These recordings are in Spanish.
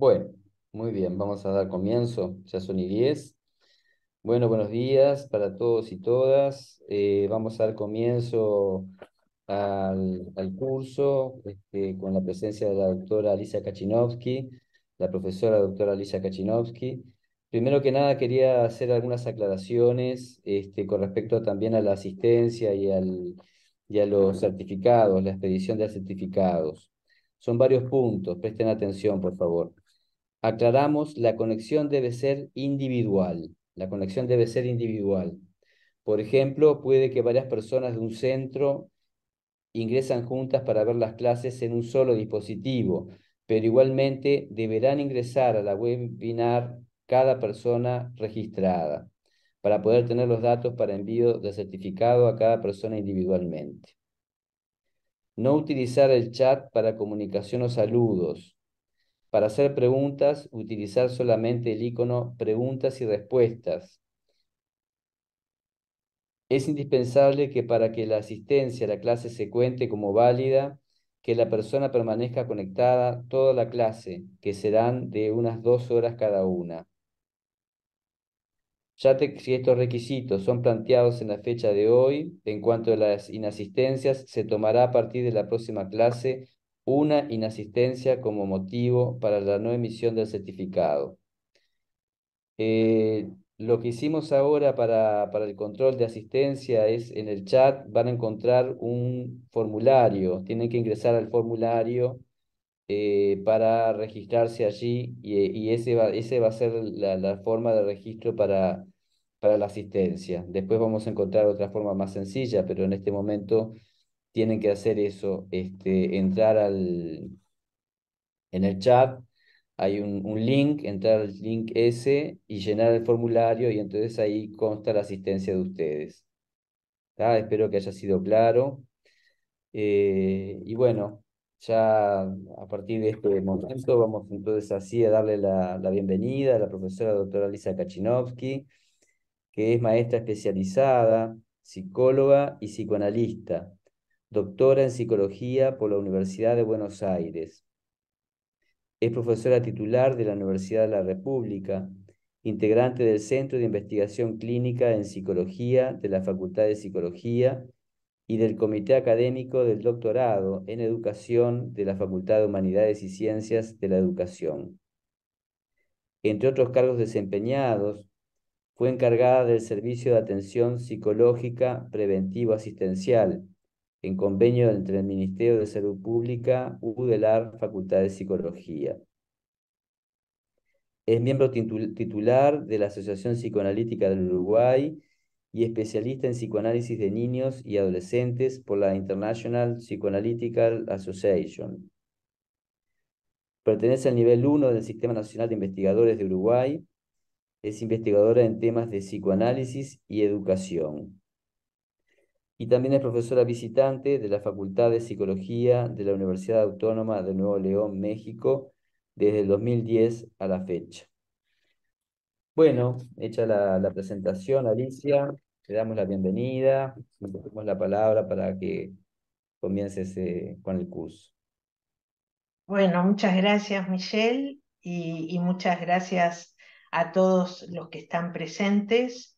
Bueno, muy bien, vamos a dar comienzo, ya son y 10. Bueno, buenos días para todos y todas. Vamos a dar comienzo al curso con la presencia de la doctora Alicia Kachinovsky, la profesora doctora Alicia Kachinovsky. Primero que nada quería hacer algunas aclaraciones con respecto también a la asistencia y a los certificados, la expedición de certificados. Son varios puntos, presten atención, por favor. Aclaramos, la conexión debe ser individual. La conexión debe ser individual. Por ejemplo, puede que varias personas de un centro ingresan juntas para ver las clases en un solo dispositivo, pero igualmente deberán ingresar a la webinar cada persona registrada para poder tener los datos para envío de certificado a cada persona individualmente. No utilizar el chat para comunicación o saludos. Para hacer preguntas, utilizar solamente el icono preguntas y respuestas. Es indispensable que para que la asistencia a la clase se cuente como válida, que la persona permanezca conectada toda la clase, que serán de unas 2 horas cada una. Si estos requisitos son planteados en la fecha de hoy, en cuanto a las inasistencias, se tomará a partir de la próxima clase una inasistencia como motivo para la no emisión del certificado. Lo que hicimos ahora para el control de asistencia es en el chat van a encontrar un formulario. Tienen que ingresar al formulario para registrarse allí y ese va a ser la forma de registro para la asistencia. Después vamos a encontrar otra forma más sencilla, pero en este momento tienen que hacer eso, entrar en el chat hay un link, entrar al link ese y llenar el formulario y entonces ahí consta la asistencia de ustedes. ¿Tá? Espero que haya sido claro. Y bueno, ya a partir de este momento vamos entonces así a darle la bienvenida a la profesora doctora Lisa Kachinovsky, que es maestra especializada, psicóloga y psicoanalista, doctora en psicología por la Universidad de Buenos Aires. Es profesora titular de la Universidad de la República, integrante del Centro de Investigación Clínica en Psicología de la Facultad de Psicología y del Comité Académico del Doctorado en Educación de la Facultad de Humanidades y Ciencias de la Educación. Entre otros cargos desempeñados, fue encargada del Servicio de Atención Psicológica Preventivo-Asistencial, en convenio entre el Ministerio de Salud Pública, UDELAR, Facultad de Psicología. Es miembro titular de la Asociación Psicoanalítica del Uruguay y especialista en psicoanálisis de niños y adolescentes por la International Psychoanalytical Association. Pertenece al nivel 1 del Sistema Nacional de Investigadores de Uruguay. Es investigadora en temas de psicoanálisis y educación. Y también es profesora visitante de la Facultad de Psicología de la Universidad Autónoma de Nuevo León, México, desde el 2010 a la fecha. Bueno, hecha la presentación, Alicia, te damos la bienvenida, te damos la palabra para que comiences con el curso. Bueno, muchas gracias, Michelle, y muchas gracias a todos los que están presentes,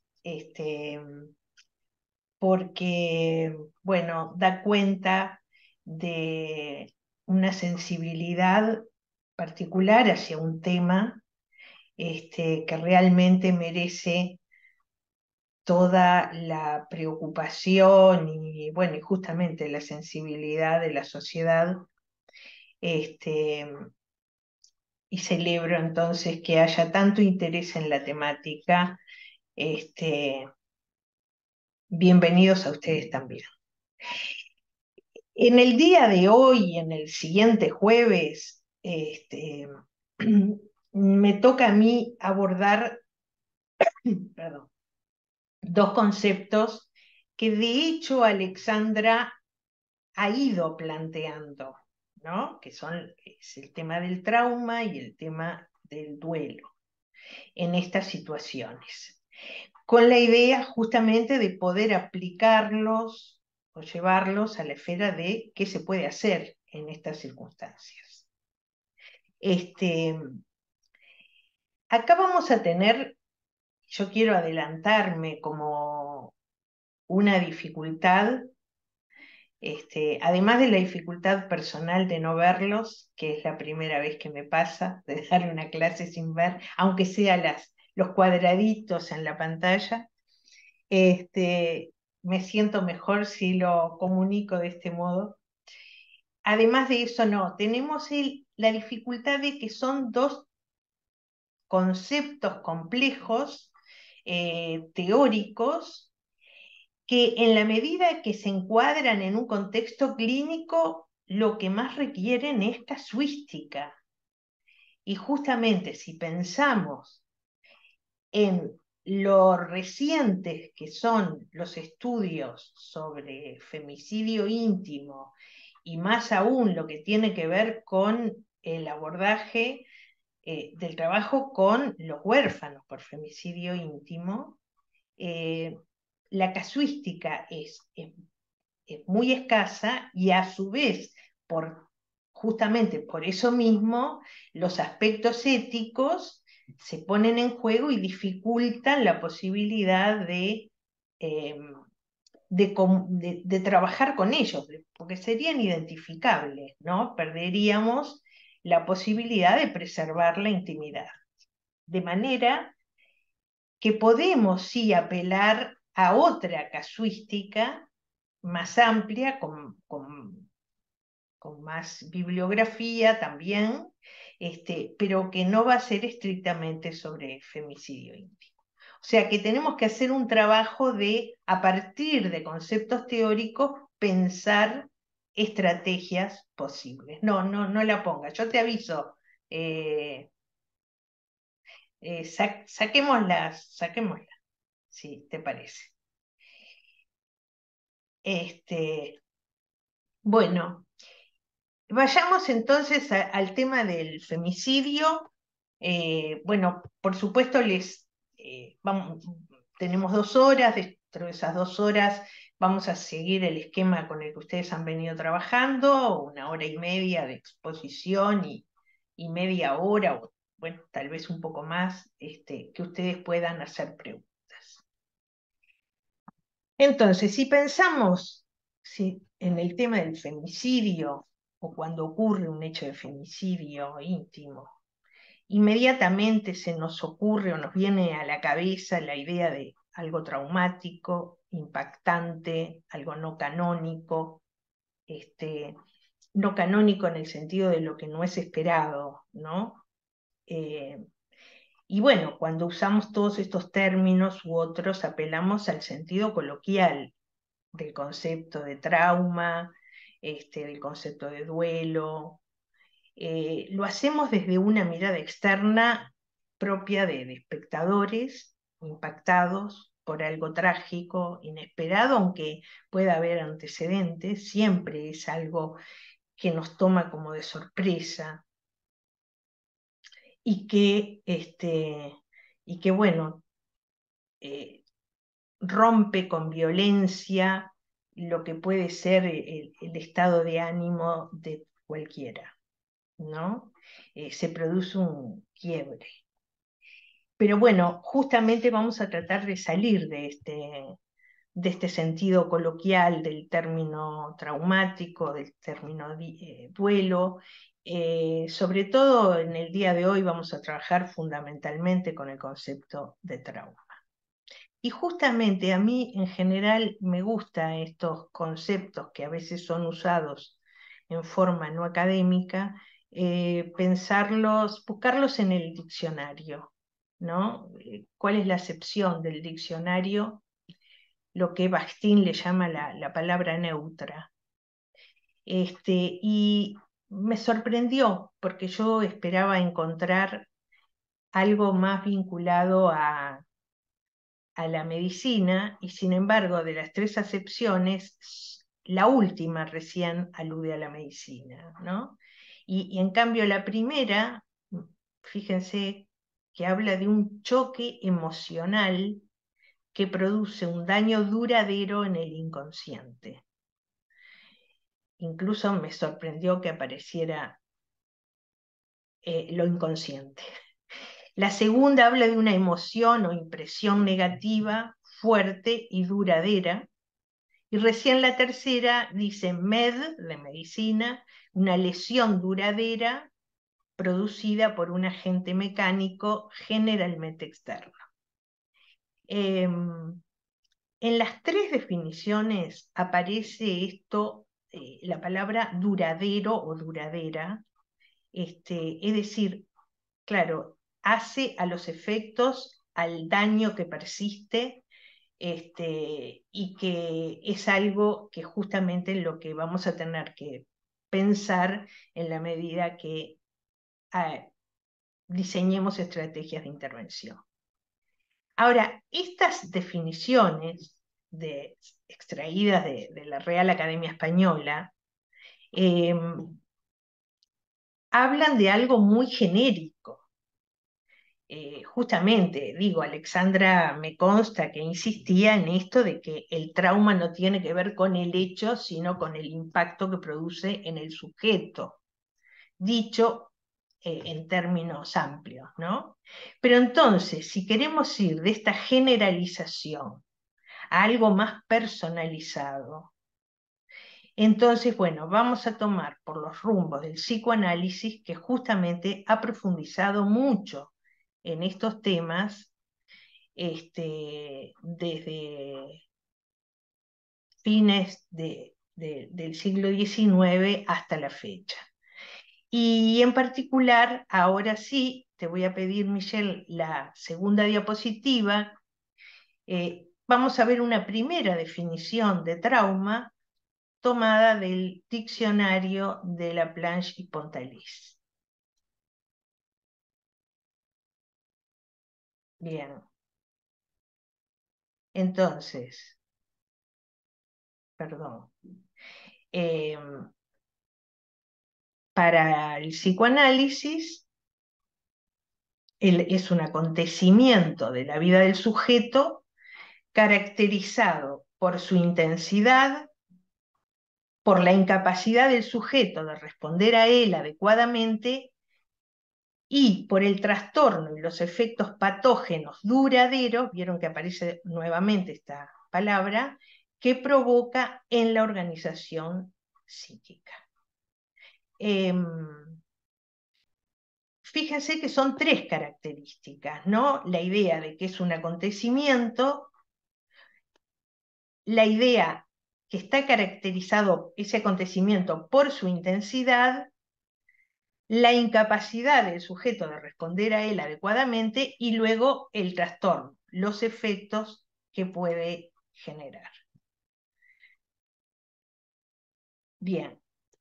porque, bueno, da cuenta de una sensibilidad particular hacia un tema, que realmente merece toda la preocupación y, bueno, y justamente la sensibilidad de la sociedad. Este, y celebro entonces que haya tanto interés en la temática. Este, Bienvenidos a ustedes también. En el día de hoy, en el siguiente jueves, me toca a mí abordar, perdón, dos conceptos que de hecho Alexandra ha ido planteando, ¿no? Es el tema del trauma y el tema del duelo en estas situaciones, con la idea justamente de poder aplicarlos o llevarlos a la esfera de qué se puede hacer en estas circunstancias. Este, Acá vamos a tener, yo quiero adelantarme como una dificultad, además de la dificultad personal de no verlos, que es la primera vez que me pasa, de dar una clase sin ver, aunque sea los cuadraditos en la pantalla, me siento mejor si lo comunico de este modo. Además de eso, no, tenemos la dificultad de que son dos conceptos complejos, teóricos, que en la medida que se encuadran en un contexto clínico, lo que más requieren es casuística. Y justamente si pensamos en lo recientes que son los estudios sobre femicidio íntimo y más aún lo que tiene que ver con el abordaje del trabajo con los huérfanos por femicidio íntimo, eh, la casuística es muy escasa y a su vez, justamente por eso mismo, los aspectos éticos se ponen en juego y dificultan la posibilidad eh, de trabajar con ellos, porque serían identificables, ¿no? Perderíamos la posibilidad de preservar la intimidad. De manera que podemos sí apelar a otra casuística más amplia, con más bibliografía también, pero que no va a ser estrictamente sobre femicidio íntimo. O sea que tenemos que hacer un trabajo de, a partir de conceptos teóricos, pensar estrategias posibles. No, no, no la ponga. Yo te aviso, saquémoslas, si te parece. Bueno, vayamos entonces al tema del femicidio. Bueno, por supuesto, tenemos 2 horas, dentro de esas 2 horas vamos a seguir el esquema con el que ustedes han venido trabajando, 1 hora y media de exposición y media hora, o bueno, tal vez un poco más, que ustedes puedan hacer preguntas. Entonces, si pensamos en el tema del femicidio o cuando ocurre un hecho de femicidio íntimo, inmediatamente se nos ocurre o nos viene a la cabeza la idea de algo traumático, impactante, algo no canónico, no canónico en el sentido de lo que no es esperado, ¿no? Y bueno, cuando usamos todos estos términos u otros, apelamos al sentido coloquial del concepto de trauma, del concepto de duelo. Lo hacemos desde una mirada externa propia de espectadores impactados por algo trágico, inesperado, aunque pueda haber antecedentes, siempre es algo que nos toma como de sorpresa y que bueno, eh, rompe con violencia lo que puede ser el estado de ánimo de cualquiera, ¿no? Se produce un quiebre. Pero bueno, justamente vamos a tratar de salir de este sentido coloquial del término traumático, del término duelo. Sobre todo en el día de hoy vamos a trabajar fundamentalmente con el concepto de trauma. Y justamente a mí en general me gustan estos conceptos que a veces son usados en forma no académica, buscarlos en el diccionario, ¿no? ¿Cuál es la acepción del diccionario? Lo que Bakhtin le llama la palabra neutra. Y me sorprendió porque yo esperaba encontrar algo más vinculado a la medicina, y sin embargo, de las 3 acepciones, la última recién alude a la medicina, ¿no? Y en cambio la primera, fíjense que habla de un choque emocional que produce un daño duradero en el inconsciente. Incluso me sorprendió que apareciera lo inconsciente. La segunda habla de una emoción o impresión negativa, fuerte y duradera. Y recién la tercera dice med, de medicina, una lesión duradera producida por un agente mecánico generalmente externo. En las tres definiciones aparece esto, la palabra duradero o duradera, es decir, claro, hace a los efectos, al daño que persiste, y que es algo que justamente lo que vamos a tener que pensar en la medida que diseñemos estrategias de intervención. Ahora, estas definiciones extraídas de la Real Academia Española hablan de algo muy genérico. Justamente, digo, Alexandra me consta que insistía en esto de que el trauma no tiene que ver con el hecho, sino con el impacto que produce en el sujeto, dicho en términos amplios, ¿no? Pero entonces, si queremos ir de esta generalización a algo más personalizado, entonces, bueno, vamos a tomar por los rumbos del psicoanálisis, que justamente ha profundizado mucho en estos temas desde fines del siglo XIX hasta la fecha. Y en particular, ahora sí, te voy a pedir, Michelle, la segunda diapositiva. Vamos a ver una primera definición de trauma tomada del diccionario de Laplanche y Pontalis. Bien. Entonces, perdón. Para el psicoanálisis, es un acontecimiento de la vida del sujeto caracterizado por su intensidad, por la incapacidad del sujeto de responder a él adecuadamente y por el trastorno y los efectos patógenos duraderos, vieron que aparece nuevamente esta palabra, que provoca en la organización psíquica. Fíjense que son tres características, ¿no? La idea de que es un acontecimiento, la idea que está caracterizado ese acontecimiento por su intensidad, la incapacidad del sujeto de responder a él adecuadamente y luego el trastorno, los efectos que puede generar. Bien.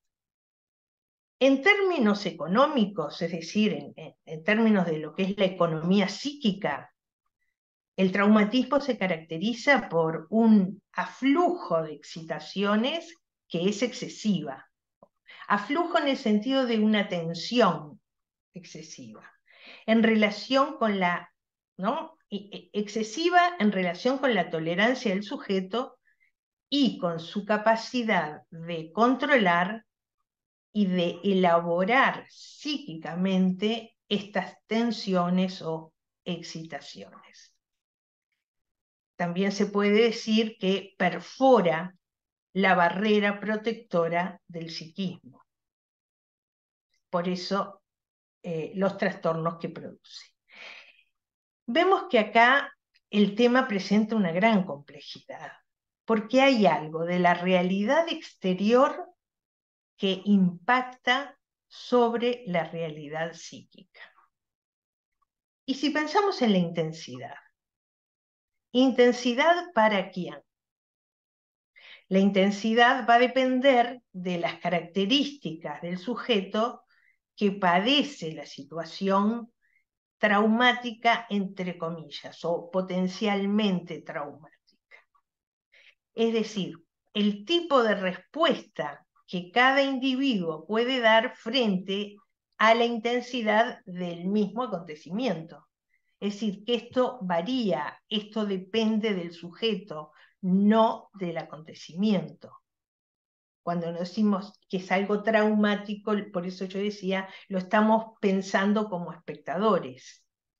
En términos económicos, es decir, en términos de lo que es la economía psíquica, el traumatismo se caracteriza por un aflujo de excitaciones que es excesiva. Aflujo en el sentido de una tensión excesiva, en relación con la, ¿no? Excesiva en relación con la tolerancia del sujeto y con su capacidad de controlar y de elaborar psíquicamente estas tensiones o excitaciones. También se puede decir que perfora la barrera protectora del psiquismo. Por eso los trastornos que produce. Vemos que acá el tema presenta una gran complejidad, porque hay algo de la realidad exterior que impacta sobre la realidad psíquica. Y si pensamos en la intensidad, ¿intensidad para quién? La intensidad va a depender de las características del sujeto que padece la situación traumática, entre comillas, o potencialmente traumática. Es decir, el tipo de respuesta que cada individuo puede dar frente a la intensidad del mismo acontecimiento. Es decir, que esto varía, esto depende del sujeto, no del acontecimiento. Cuando nos decimos que es algo traumático, por eso yo decía, lo estamos pensando como espectadores.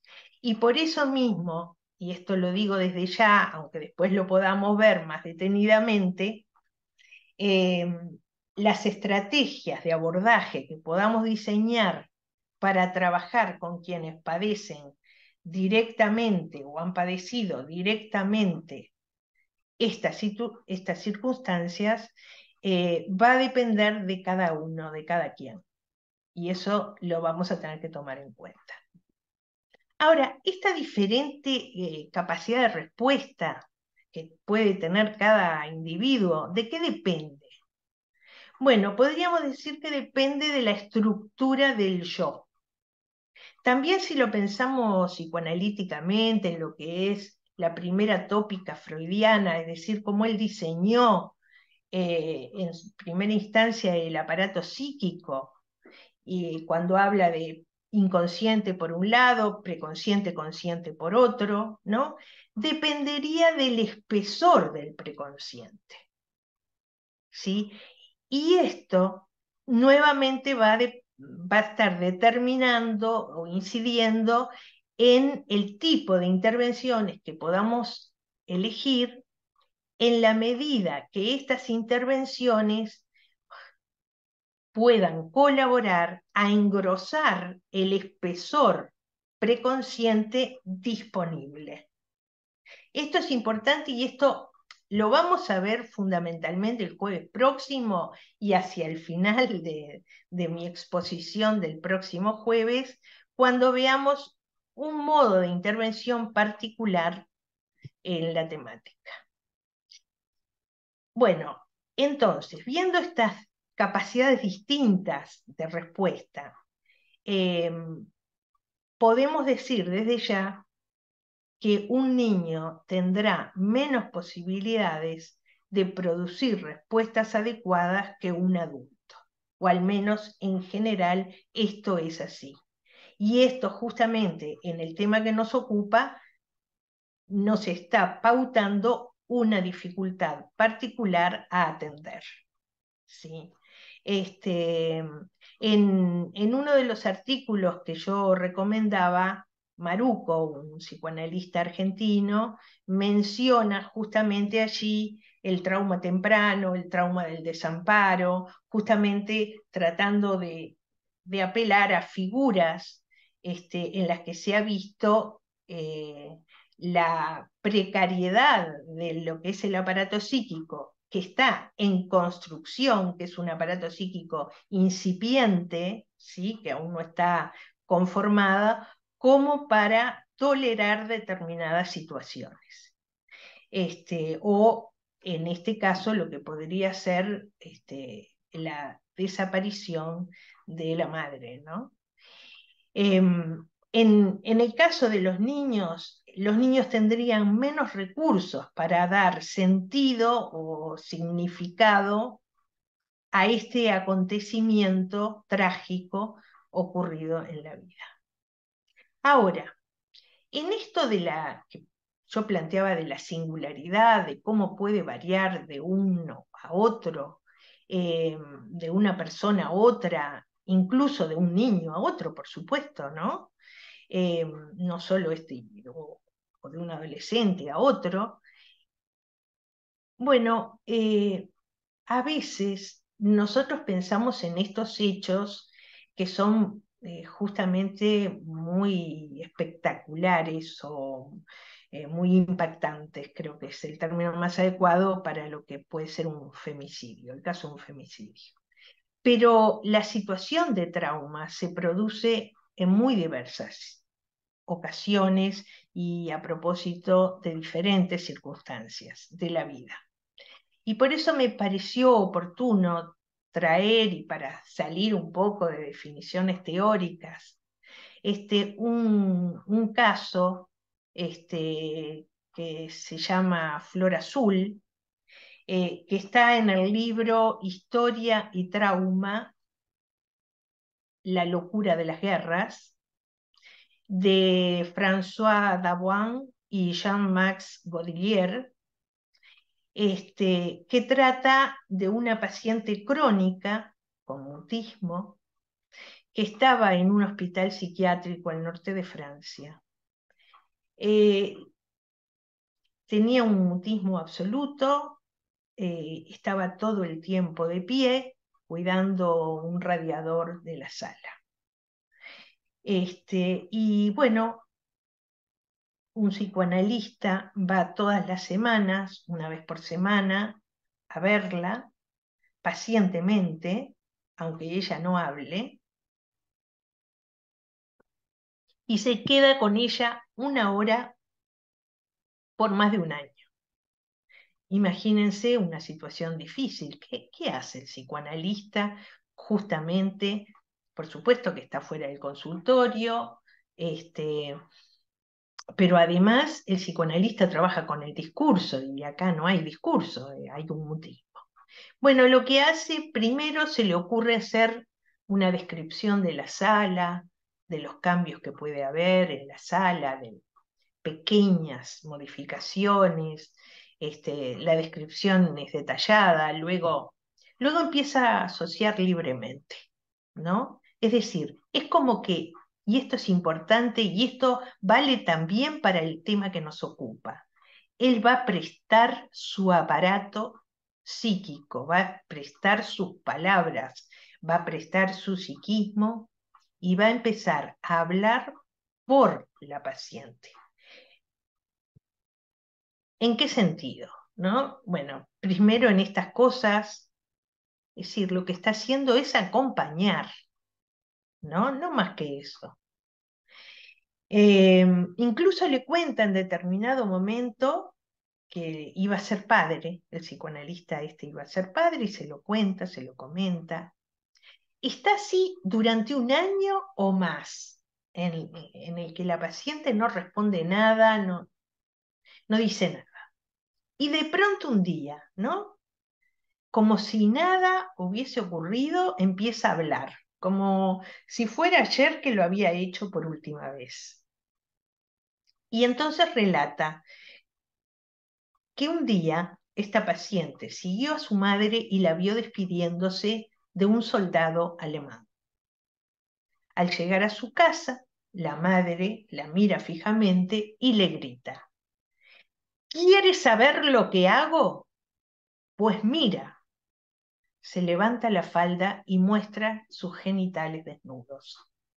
Y por eso mismo, y esto lo digo desde ya, aunque después lo podamos ver más detenidamente, eh, las estrategias de abordaje que podamos diseñar para trabajar con quienes padecen directamente o han padecido directamente estas circunstancias, va a depender de cada uno, de cada quien. Y eso lo vamos a tener que tomar en cuenta. Ahora, esta diferente capacidad de respuesta que puede tener cada individuo, ¿de qué depende? Bueno, podríamos decir que depende de la estructura del yo. También si lo pensamos psicoanalíticamente en lo que es la primera tópica freudiana, es decir, cómo él diseñó en primera instancia el aparato psíquico, y cuando habla de inconsciente por un lado, preconsciente, consciente por otro, ¿no? Dependería del espesor del preconsciente, ¿sí? Y esto nuevamente va a estar determinando o incidiendo en el tipo de intervenciones que podamos elegir en la medida que estas intervenciones puedan colaborar a engrosar el espesor preconsciente disponible. Esto es importante y esto lo vamos a ver fundamentalmente el jueves próximo y hacia el final de mi exposición del próximo jueves, cuando veamos un modo de intervención particular en la temática. Bueno, entonces, viendo estas capacidades distintas de respuesta, podemos decir desde ya que un niño tendrá menos posibilidades de producir respuestas adecuadas que un adulto, o al menos en general esto es así. Y esto justamente en el tema que nos ocupa nos está pautando una dificultad particular a atender. ¿Sí? En uno de los artículos que yo recomendaba, Maruco, un psicoanalista argentino, menciona justamente allí el trauma temprano, el trauma del desamparo, justamente tratando de apelar a figuras en las que se ha visto la precariedad de lo que es el aparato psíquico, que está en construcción, que es un aparato psíquico incipiente, ¿sí? Que aún no está conformada, como para tolerar determinadas situaciones. O en este caso lo que podría ser la desaparición de la madre, ¿no? En el caso de los niños tendrían menos recursos para dar sentido o significado a este acontecimiento trágico ocurrido en la vida. Ahora, en esto que yo planteaba de la singularidad, de cómo puede variar de uno a otro, de una persona a otra, incluso de un niño a otro, por supuesto, ¿no? No solo o de un adolescente a otro. Bueno, a veces nosotros pensamos en estos hechos que son justamente muy espectaculares o muy impactantes, creo que es el término más adecuado para lo que puede ser un femicidio, el caso de un femicidio. Pero la situación de trauma se produce en muy diversas ocasiones y a propósito de diferentes circunstancias de la vida. Y por eso me pareció oportuno traer, y para salir un poco de definiciones teóricas, un caso que se llama Flor Azul, que está en el libro Historia y Trauma, la locura de las guerras, de François Dabuan y Jean-Max Godelier, que trata de una paciente crónica con mutismo que estaba en un hospital psiquiátrico al norte de Francia. Tenía un mutismo absoluto, estaba todo el tiempo de pie, cuidando un radiador de la sala. Y bueno, un psicoanalista va todas las semanas, una vez por semana, a verla pacientemente, aunque ella no hable, y se queda con ella 1 hora por más de un año. Imagínense una situación difícil. ¿Qué hace el psicoanalista? Justamente, por supuesto que está fuera del consultorio, pero además el psicoanalista trabaja con el discurso y acá no hay discurso, hay un mutismo. Bueno, lo que hace, primero se le ocurre hacer una descripción de la sala, de los cambios que puede haber en la sala, de pequeñas modificaciones, la descripción es detallada, luego empieza a asociar libremente, ¿no? Es decir, es como que, y esto es importante, y esto vale también para el tema que nos ocupa, él va a prestar su aparato psíquico, va a prestar sus palabras, va a prestar su psiquismo y va a empezar a hablar por la paciente. ¿En qué sentido? ¿No? Bueno, primero en estas cosas, es decir, lo que está haciendo es acompañar, ¿no? No más que eso. Incluso le cuenta en determinado momento que iba a ser padre, el psicoanalista iba a ser padre y se lo cuenta, se lo comenta. Está así durante un año o más, en el que la paciente no responde nada, no dice nada. Y de pronto un día, ¿no? Como si nada hubiese ocurrido, empieza a hablar, como si fuera ayer que lo había hecho por última vez. Y entonces relata que un día esta paciente siguió a su madre y la vio despidiéndose de un soldado alemán. Al llegar a su casa, la madre la mira fijamente y le grita: ¿quieres saber lo que hago? Pues mira. Se levanta la falda y muestra sus genitales desnudos.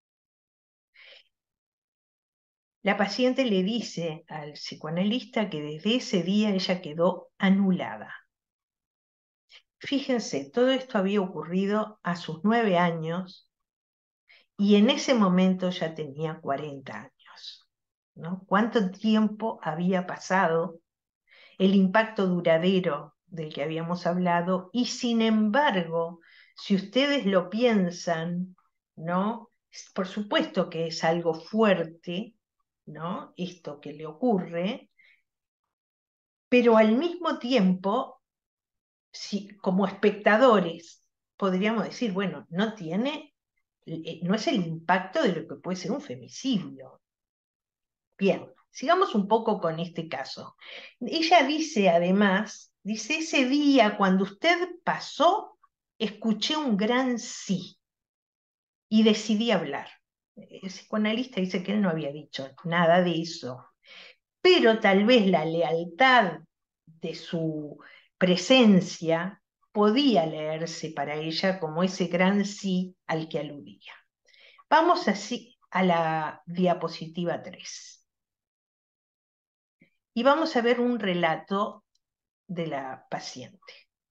La paciente le dice al psicoanalista que desde ese día ella quedó anulada. Fíjense, todo esto había ocurrido a sus 9 años y en ese momento ya tenía 40 años, ¿no? ¿Cuánto tiempo había pasado? El impacto duradero del que habíamos hablado, y sin embargo, si ustedes lo piensan, ¿no? Por supuesto que es algo fuerte, ¿no? Esto que le ocurre, pero al mismo tiempo, si, como espectadores, podríamos decir, bueno, no es el impacto de lo que puede ser un femicidio. Bien, sigamos un poco con este caso. Ella dice además, dice, ese día cuando usted pasó, escuché un gran sí y decidí hablar. El psicoanalista dice que él no había dicho nada de eso, pero tal vez la lealtad de su presencia podía leerse para ella como ese gran sí al que aludía. Vamos así a la diapositiva 3. Y vamos a ver un relato de la paciente.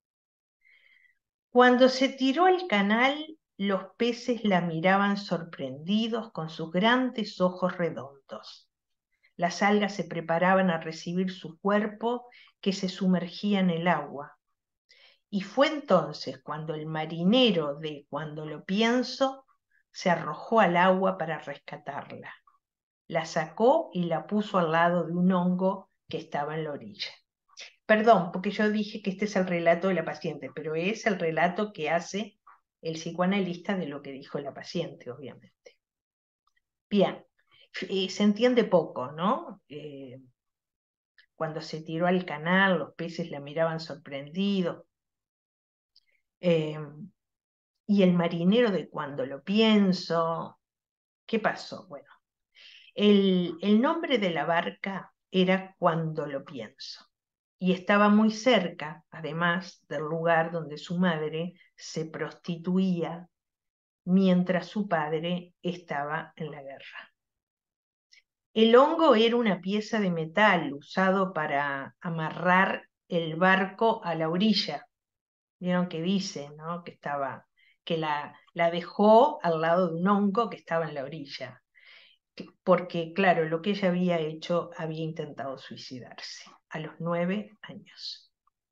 Cuando se tiró al canal, los peces la miraban sorprendidos con sus grandes ojos redondos. Las algas se preparaban a recibir su cuerpo que se sumergía en el agua. Y fue entonces cuando el marinero de Cuando lo pienso se arrojó al agua para rescatarla. La sacó y la puso al lado de un hongo que estaba en la orilla. Perdón, porque yo dije que este es el relato de la paciente, pero es el relato que hace el psicoanalista de lo que dijo la paciente, obviamente. Bien, se entiende poco, ¿no? Cuando se tiró al canal, los peces la miraban sorprendidos. Eh, y el marinero de Cuando lo pienso, ¿qué pasó? Bueno, El nombre de la barca era Cuando lo pienso, y estaba muy cerca, además, del lugar donde su madre se prostituía mientras su padre estaba en la guerra. El hongo era una pieza de metal usado para amarrar el barco a la orilla. Vieron que dice, ¿no? Que la dejó al lado de un hongo que estaba en la orilla. Porque, claro, lo que ella había hecho, había intentado suicidarse a los 9 años.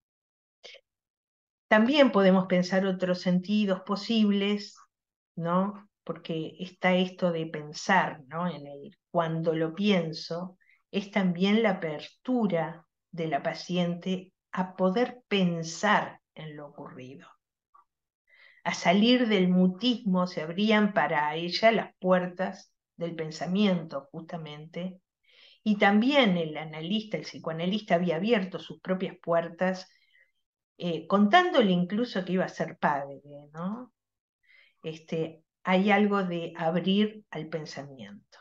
También podemos pensar otros sentidos posibles, ¿no? Porque está esto de pensar, ¿no? Cuando lo pienso, es también la apertura de la paciente a poder pensar en lo ocurrido. A salir del mutismo se abrían para ella las puertas del pensamiento, justamente, y también el psicoanalista había abierto sus propias puertas, contándole incluso que iba a ser padre, ¿no? Hay algo de abrir al pensamiento.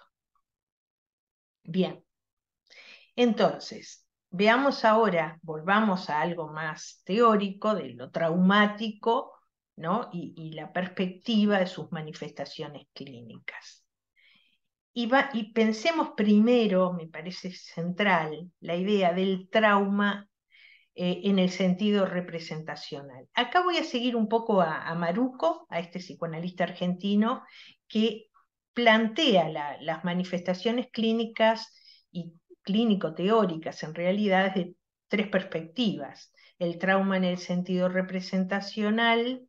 Bien, entonces, veamos ahora, volvamos a algo más teórico de lo traumático, ¿no? Y la perspectiva de sus manifestaciones clínicas. Y pensemos primero, me parece central, la idea del trauma en el sentido representacional. Acá voy a seguir un poco a Maruco, a este psicoanalista argentino, que plantea las manifestaciones clínicas y clínico-teóricas en realidad desde tres perspectivas. El trauma en el sentido representacional,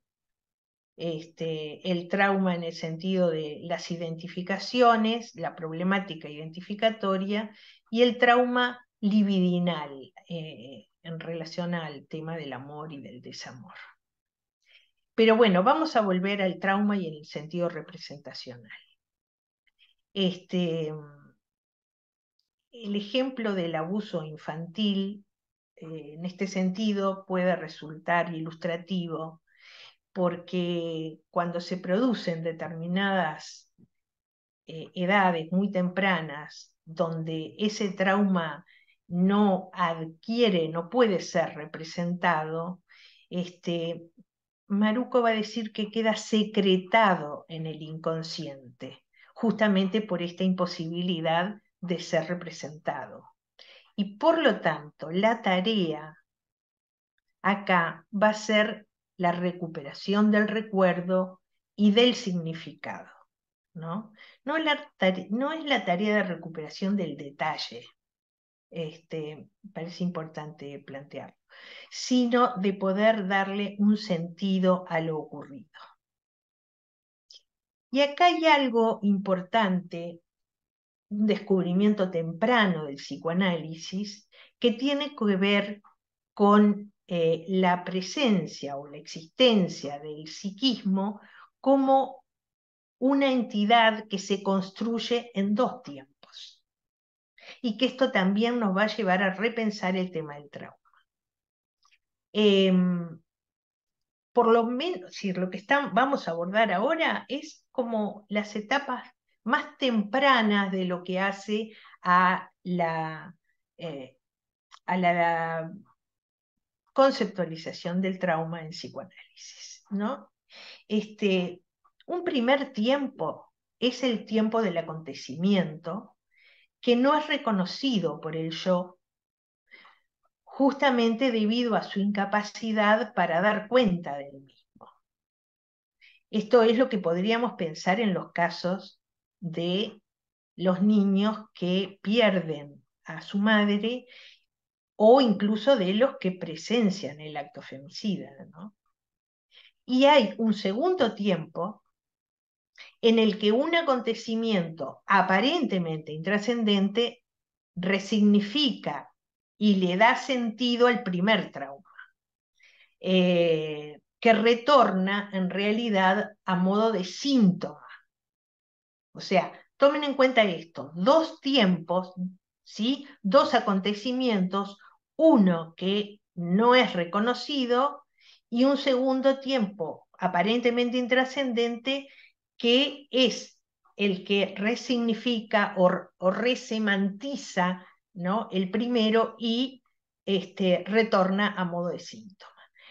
el trauma en el sentido de las identificaciones, la problemática identificatoria, y el trauma libidinal en relación al tema del amor y del desamor. Pero bueno, vamos a volver al trauma y en el sentido representacional. El ejemplo del abuso infantil, en este sentido, puede resultar ilustrativo porque cuando se producen determinadas edades muy tempranas, donde ese trauma no adquiere, no puede ser representado, Maruco va a decir que queda secretado en el inconsciente, justamente por esta imposibilidad de ser representado. Y por lo tanto, la tarea acá va a ser la recuperación del recuerdo y del significado, ¿no? No es la tarea de recuperación del detalle, parece importante plantearlo, sino de poder darle un sentido a lo ocurrido. Y acá hay algo importante, un descubrimiento temprano del psicoanálisis, que tiene que ver con la presencia o la existencia del psiquismo como una entidad que se construye en dos tiempos. Y que esto también nos va a llevar a repensar el tema del trauma. Por lo menos, si lo que vamos a abordar ahora es como las etapas más tempranas de lo que hace a la conceptualización del trauma en psicoanálisis, ¿no? Un primer tiempo es el tiempo del acontecimiento que no es reconocido por el yo, justamente debido a su incapacidad para dar cuenta del mismo. Esto es lo que podríamos pensar en los casos de los niños que pierden a su madre o incluso de los que presencian el acto femicida, ¿no? Y hay un segundo tiempo en el que un acontecimiento aparentemente intrascendente resignifica y le da sentido al primer trauma, que retorna en realidad a modo de síntoma. O sea, tomen en cuenta esto, dos tiempos, ¿sí? Dos acontecimientos, uno que no es reconocido y un segundo tiempo aparentemente intrascendente que es el que resignifica o resemantiza, ¿no?, el primero y retorna a modo de síntoma.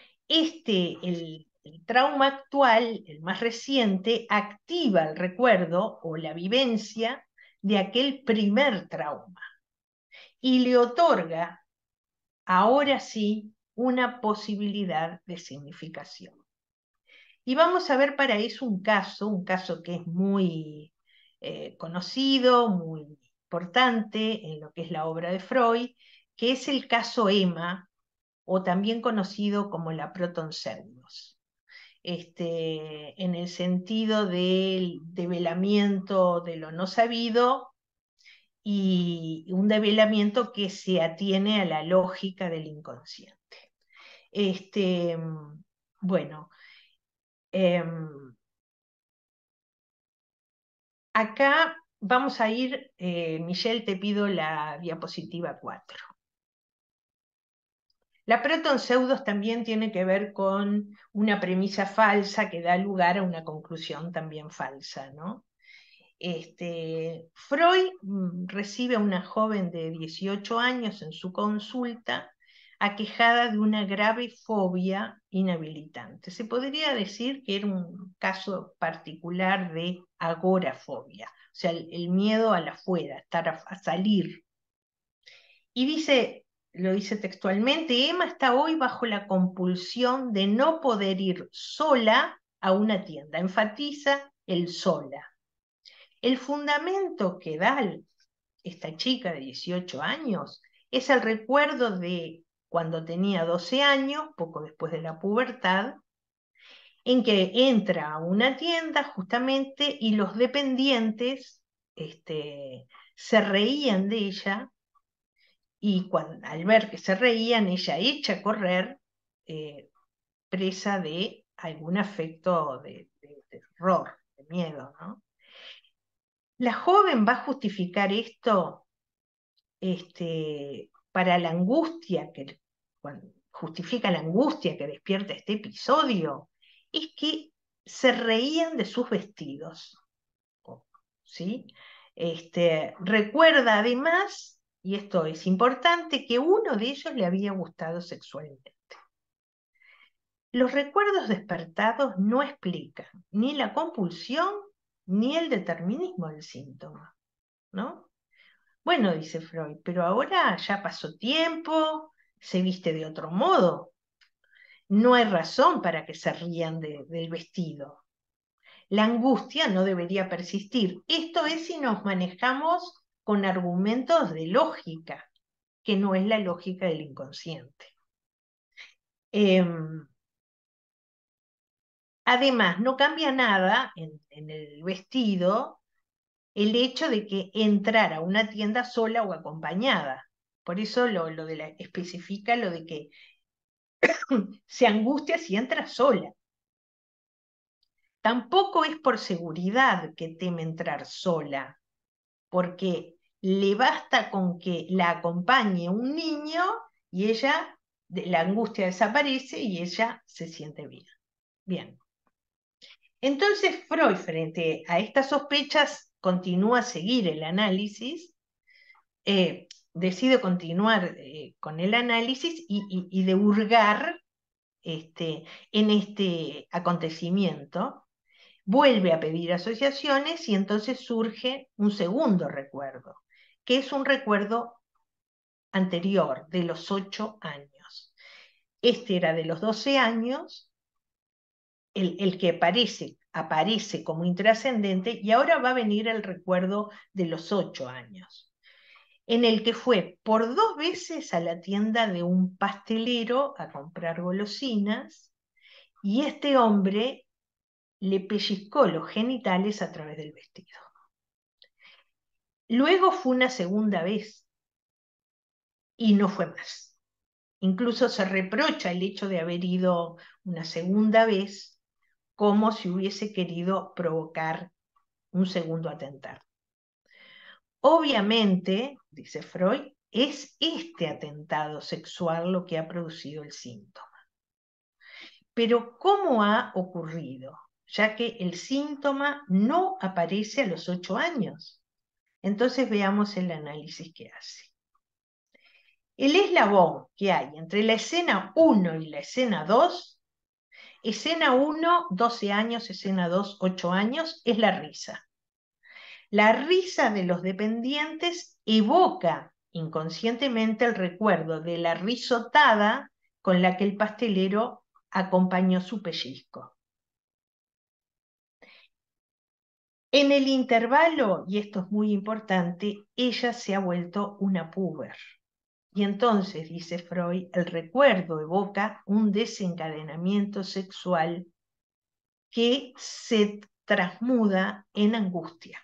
El trauma actual, el más reciente, activa el recuerdo o la vivencia de aquel primer trauma y le otorga, ahora sí, una posibilidad de significación. Y vamos a ver para eso un caso que es muy conocido, muy importante en lo que es la obra de Freud, que es el caso Emma, o también conocido como la protonpseudos, en el sentido del develamiento de lo no sabido y un develamiento que se atiene a la lógica del inconsciente. Bueno, acá vamos a ir, Michelle, te pido la diapositiva 4. La protonpseudos también tiene que ver con una premisa falsa que da lugar a una conclusión también falsa, ¿no? Freud recibe a una joven de 18 años en su consulta aquejada de una grave fobia inhabilitante. Se podría decir que era un caso particular de agorafobia, o sea, el miedo a la afuera, a salir. Y dice, lo dice textualmente, Emma está hoy bajo la compulsión de no poder ir sola a una tienda. Enfatiza el sola. El fundamento que da esta chica de 18 años es el recuerdo de cuando tenía 12 años, poco después de la pubertad, en que entra a una tienda justamente y los dependientes se reían de ella y al ver que se reían, ella echa a correr, presa de algún afecto de terror, de miedo, ¿no? La joven va a justificar esto para la angustia, justifica la angustia que despierta este episodio, es que se reían de sus vestidos, ¿sí? Recuerda además, y esto es importante, que uno de ellos le había gustado sexualmente. Los recuerdos despertados no explican ni la compulsión ni el determinismo del síntoma, ¿no? Bueno, dice Freud, pero ahora ya pasó tiempo, se viste de otro modo. No hay razón para que se rían del vestido. La angustia no debería persistir. Esto es si nos manejamos con argumentos de lógica, que no es la lógica del inconsciente. Además, no cambia nada en el vestido el hecho de que entrar a una tienda sola o acompañada. Por eso especifica lo de que se angustia si entra sola. Tampoco es por seguridad que teme entrar sola, porque le basta con que la acompañe un niño y la angustia desaparece y ella se siente bien. Bien. Entonces Freud, frente a estas sospechas, continúa a seguir el análisis, decide continuar con el análisis y de hurgar en este acontecimiento, vuelve a pedir asociaciones y entonces surge un segundo recuerdo, que es un recuerdo anterior, de los 8 años. Este era de los 12 años, el que aparece como intrascendente, y ahora va a venir el recuerdo de los 8 años, en el que fue por 2 veces a la tienda de un pastelero a comprar golosinas, y este hombre le pellizcó los genitales a través del vestido. Luego fue una segunda vez, y no fue más. Incluso se reprocha el hecho de haber ido una segunda vez, como si hubiese querido provocar un segundo atentado. Obviamente, dice Freud, es este atentado sexual lo que ha producido el síntoma. Pero ¿cómo ha ocurrido? ya que el síntoma no aparece a los 8 años. Entonces veamos el análisis que hace. El eslabón que hay entre la escena 1 y la escena 2, escena 1, 12 años, escena 2, 8 años, es la risa. La risa de los dependientes evoca inconscientemente el recuerdo de la risotada con la que el pastelero acompañó su pellizco. En el intervalo, y esto es muy importante, ella se ha vuelto una puber. Y entonces, dice Freud, el recuerdo evoca un desencadenamiento sexual que se transmuda en angustia.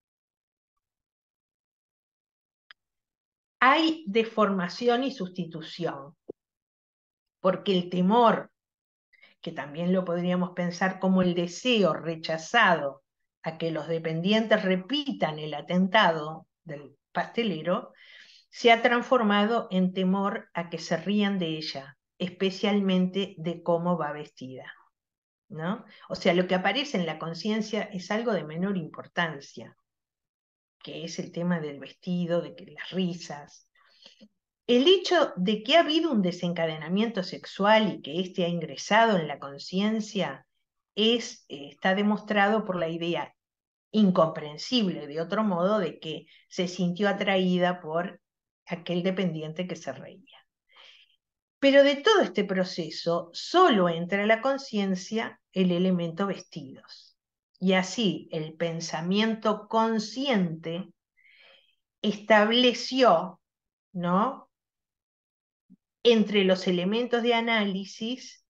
Hay deformación y sustitución, porque el temor, que también lo podríamos pensar como el deseo rechazado a que los dependientes repitan el atentado del pastelero, se ha transformado en temor a que se rían de ella, especialmente de cómo va vestida, ¿no? O sea, lo que aparece en la conciencia es algo de menor importancia, que es el tema del vestido, de que las risas. El hecho de que ha habido un desencadenamiento sexual y que éste ha ingresado en la conciencia está demostrado por la idea incomprensible de otro modo de que se sintió atraída por aquel dependiente que se reía. Pero de todo este proceso solo entra a la conciencia el elemento vestidos. Y así el pensamiento consciente estableció, ¿no?, entre los elementos de análisis,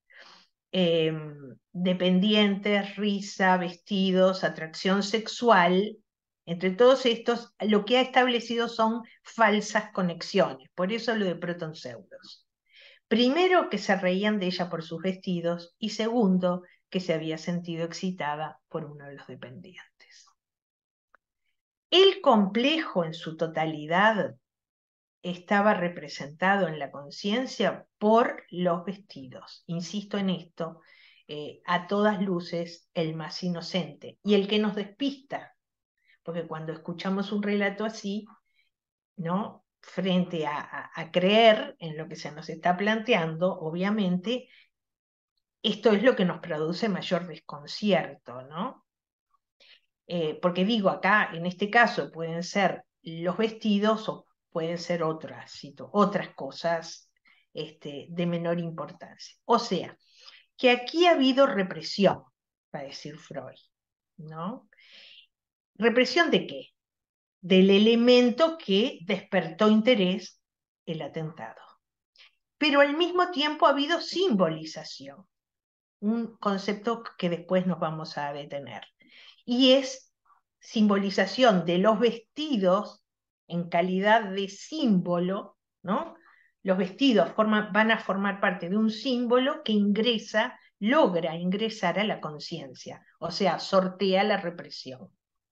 dependientes, risa, vestidos, atracción sexual, entre todos estos, lo que ha establecido son falsas conexiones, por eso lo de protonzeudos. Primero, que se reían de ella por sus vestidos, y segundo, que se había sentido excitada por uno de los dependientes. El complejo en su totalidad estaba representado en la conciencia por los vestidos. Insisto en esto, a todas luces el más inocente y el que nos despista, porque cuando escuchamos un relato así, ¿no?, frente a creer en lo que se nos está planteando, obviamente, esto es lo que nos produce mayor desconcierto, ¿no? Porque digo, acá, en este caso, pueden ser los vestidos o pueden ser otras cosas de menor importancia. O sea, que aquí ha habido represión, va a decir Freud, ¿no? ¿Represión de qué? Del elemento que despertó interés, el atentado. Pero al mismo tiempo ha habido simbolización, un concepto que después nos vamos a detener. Y es simbolización de los vestidos en calidad de símbolo, ¿no? Los vestidos van a formar parte de un símbolo que logra ingresar a la conciencia, o sea, sortea la represión.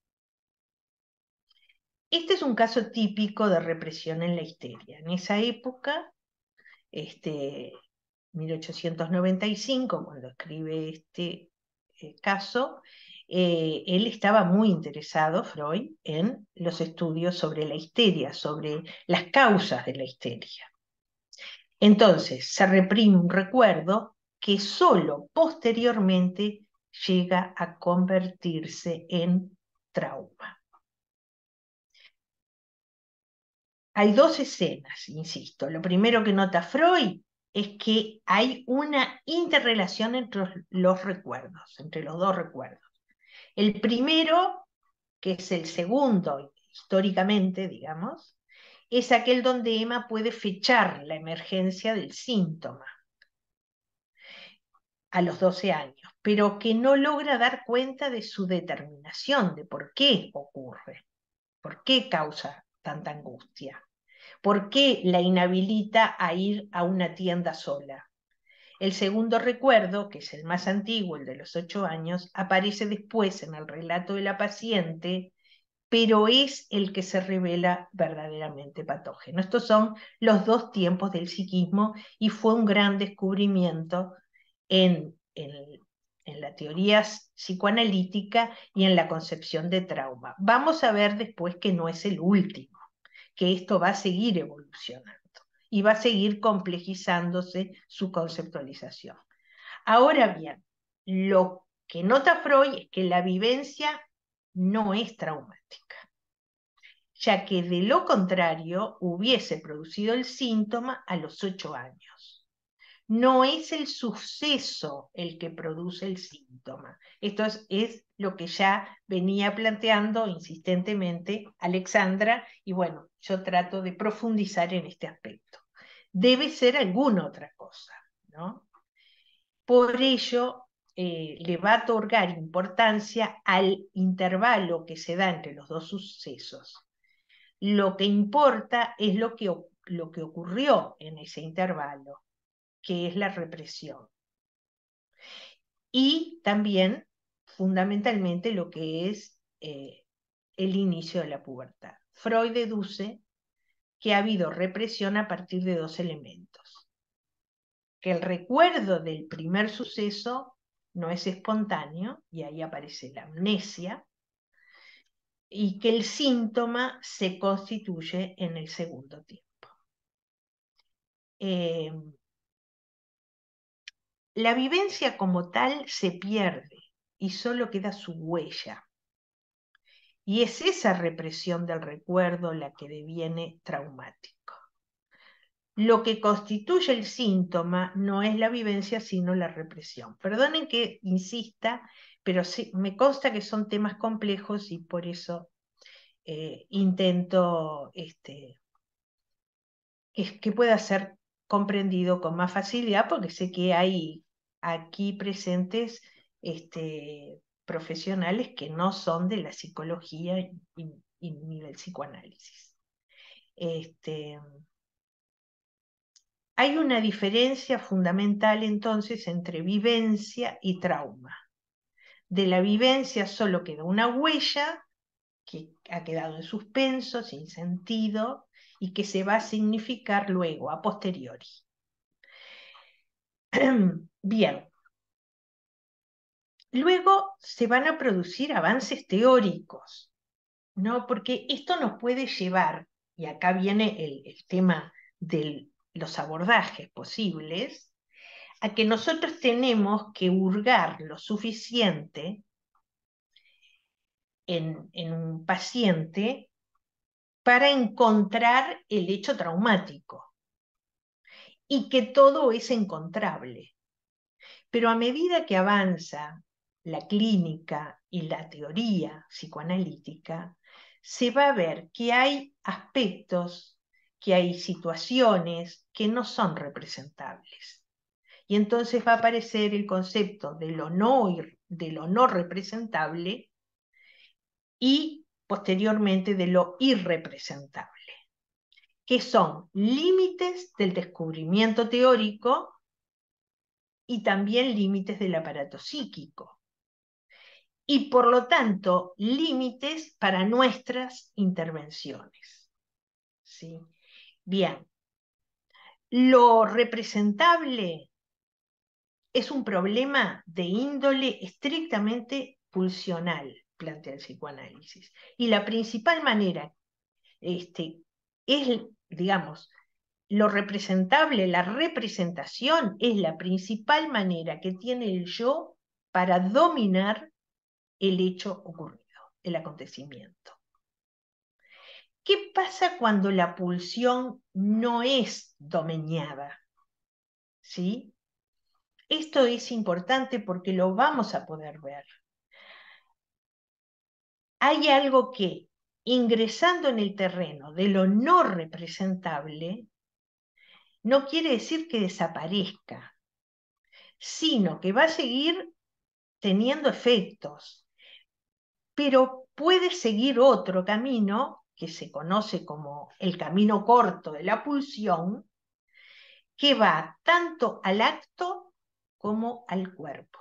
Este es un caso típico de represión en la histeria. En esa época, 1895, cuando escribe este caso, él estaba muy interesado, Freud, en los estudios sobre la histeria, sobre las causas de la histeria. Entonces, se reprime un recuerdo que solo posteriormente llega a convertirse en trauma. Hay dos escenas, insisto. Lo primero que nota Freud es que hay una interrelación entre los recuerdos, entre los dos recuerdos. El primero, que es el segundo, históricamente, digamos, es aquel donde Emma puede fechar la emergencia del síntoma a los 12 años, pero que no logra dar cuenta de su determinación, de por qué ocurre, por qué causa tanta angustia. ¿Por qué la inhabilita a ir a una tienda sola? El segundo recuerdo, que es el más antiguo, el de los 8 años, aparece después en el relato de la paciente, pero es el que se revela verdaderamente patógeno. Estos son los dos tiempos del psiquismo y fue un gran descubrimiento en en la teoría psicoanalítica y en la concepción de trauma. Vamos a ver después que no es el último, que esto va a seguir evolucionando y va a seguir complejizándose su conceptualización. Ahora bien, lo que nota Freud es que la vivencia no es traumática, ya que de lo contrario hubiese producido el síntoma a los 8 años. No es el suceso el que produce el síntoma. Esto es lo que ya venía planteando insistentemente Alexandra, y bueno, yo trato de profundizar en este aspecto. Debe ser alguna otra cosa, ¿no? Por ello, le va a otorgar importancia al intervalo que se da entre los dos sucesos. Lo que importa es lo que ocurrió en ese intervalo, que es la represión. Y también, fundamentalmente, lo que es el inicio de la pubertad. Freud deduce que ha habido represión a partir de 2 elementos. Que el recuerdo del primer suceso no es espontáneo, y ahí aparece la amnesia, y que el síntoma se constituye en el segundo tiempo. La vivencia como tal se pierde y solo queda su huella. Y es esa represión del recuerdo la que deviene traumático. Lo que constituye el síntoma no es la vivencia, sino la represión. Perdonen que insista, pero sí, me consta que son temas complejos y por eso intento que pueda ser comprendido con más facilidad, porque sé que hay aquí presentes profesionales que no son de la psicología ni del psicoanálisis. Hay una diferencia fundamental entonces entre vivencia y trauma. De la vivencia solo queda una huella que ha quedado en suspenso, sin sentido, y que se va a significar luego, a posteriori. Bien. Luego se van a producir avances teóricos, ¿no? Porque esto nos puede llevar, y acá viene el tema de los abordajes posibles, a que nosotros tenemos que hurgar lo suficiente en un paciente para encontrar el hecho traumático y que todo es encontrable. Pero a medida que avanza la clínica y la teoría psicoanalítica, se va a ver que hay aspectos, que hay situaciones que no son representables. Y entonces va a aparecer el concepto de lo no representable y posteriormente de lo irrepresentable, que son límites del descubrimiento teórico y también límites del aparato psíquico. Y por lo tanto, límites para nuestras intervenciones. ¿Sí? Bien, lo representable es un problema de índole estrictamente pulsional, plantea el psicoanálisis. Y la principal manera es, digamos, lo representable, la representación es la principal manera que tiene el yo para dominar el hecho ocurrido, el acontecimiento. ¿Qué pasa cuando la pulsión no es domeñada? ¿Sí? Esto es importante porque lo vamos a poder ver. Hay algo que, ingresando en el terreno de lo no representable, no quiere decir que desaparezca, sino que va a seguir teniendo efectos, pero puede seguir otro camino que se conoce como el camino corto de la pulsión, que va tanto al acto como al cuerpo.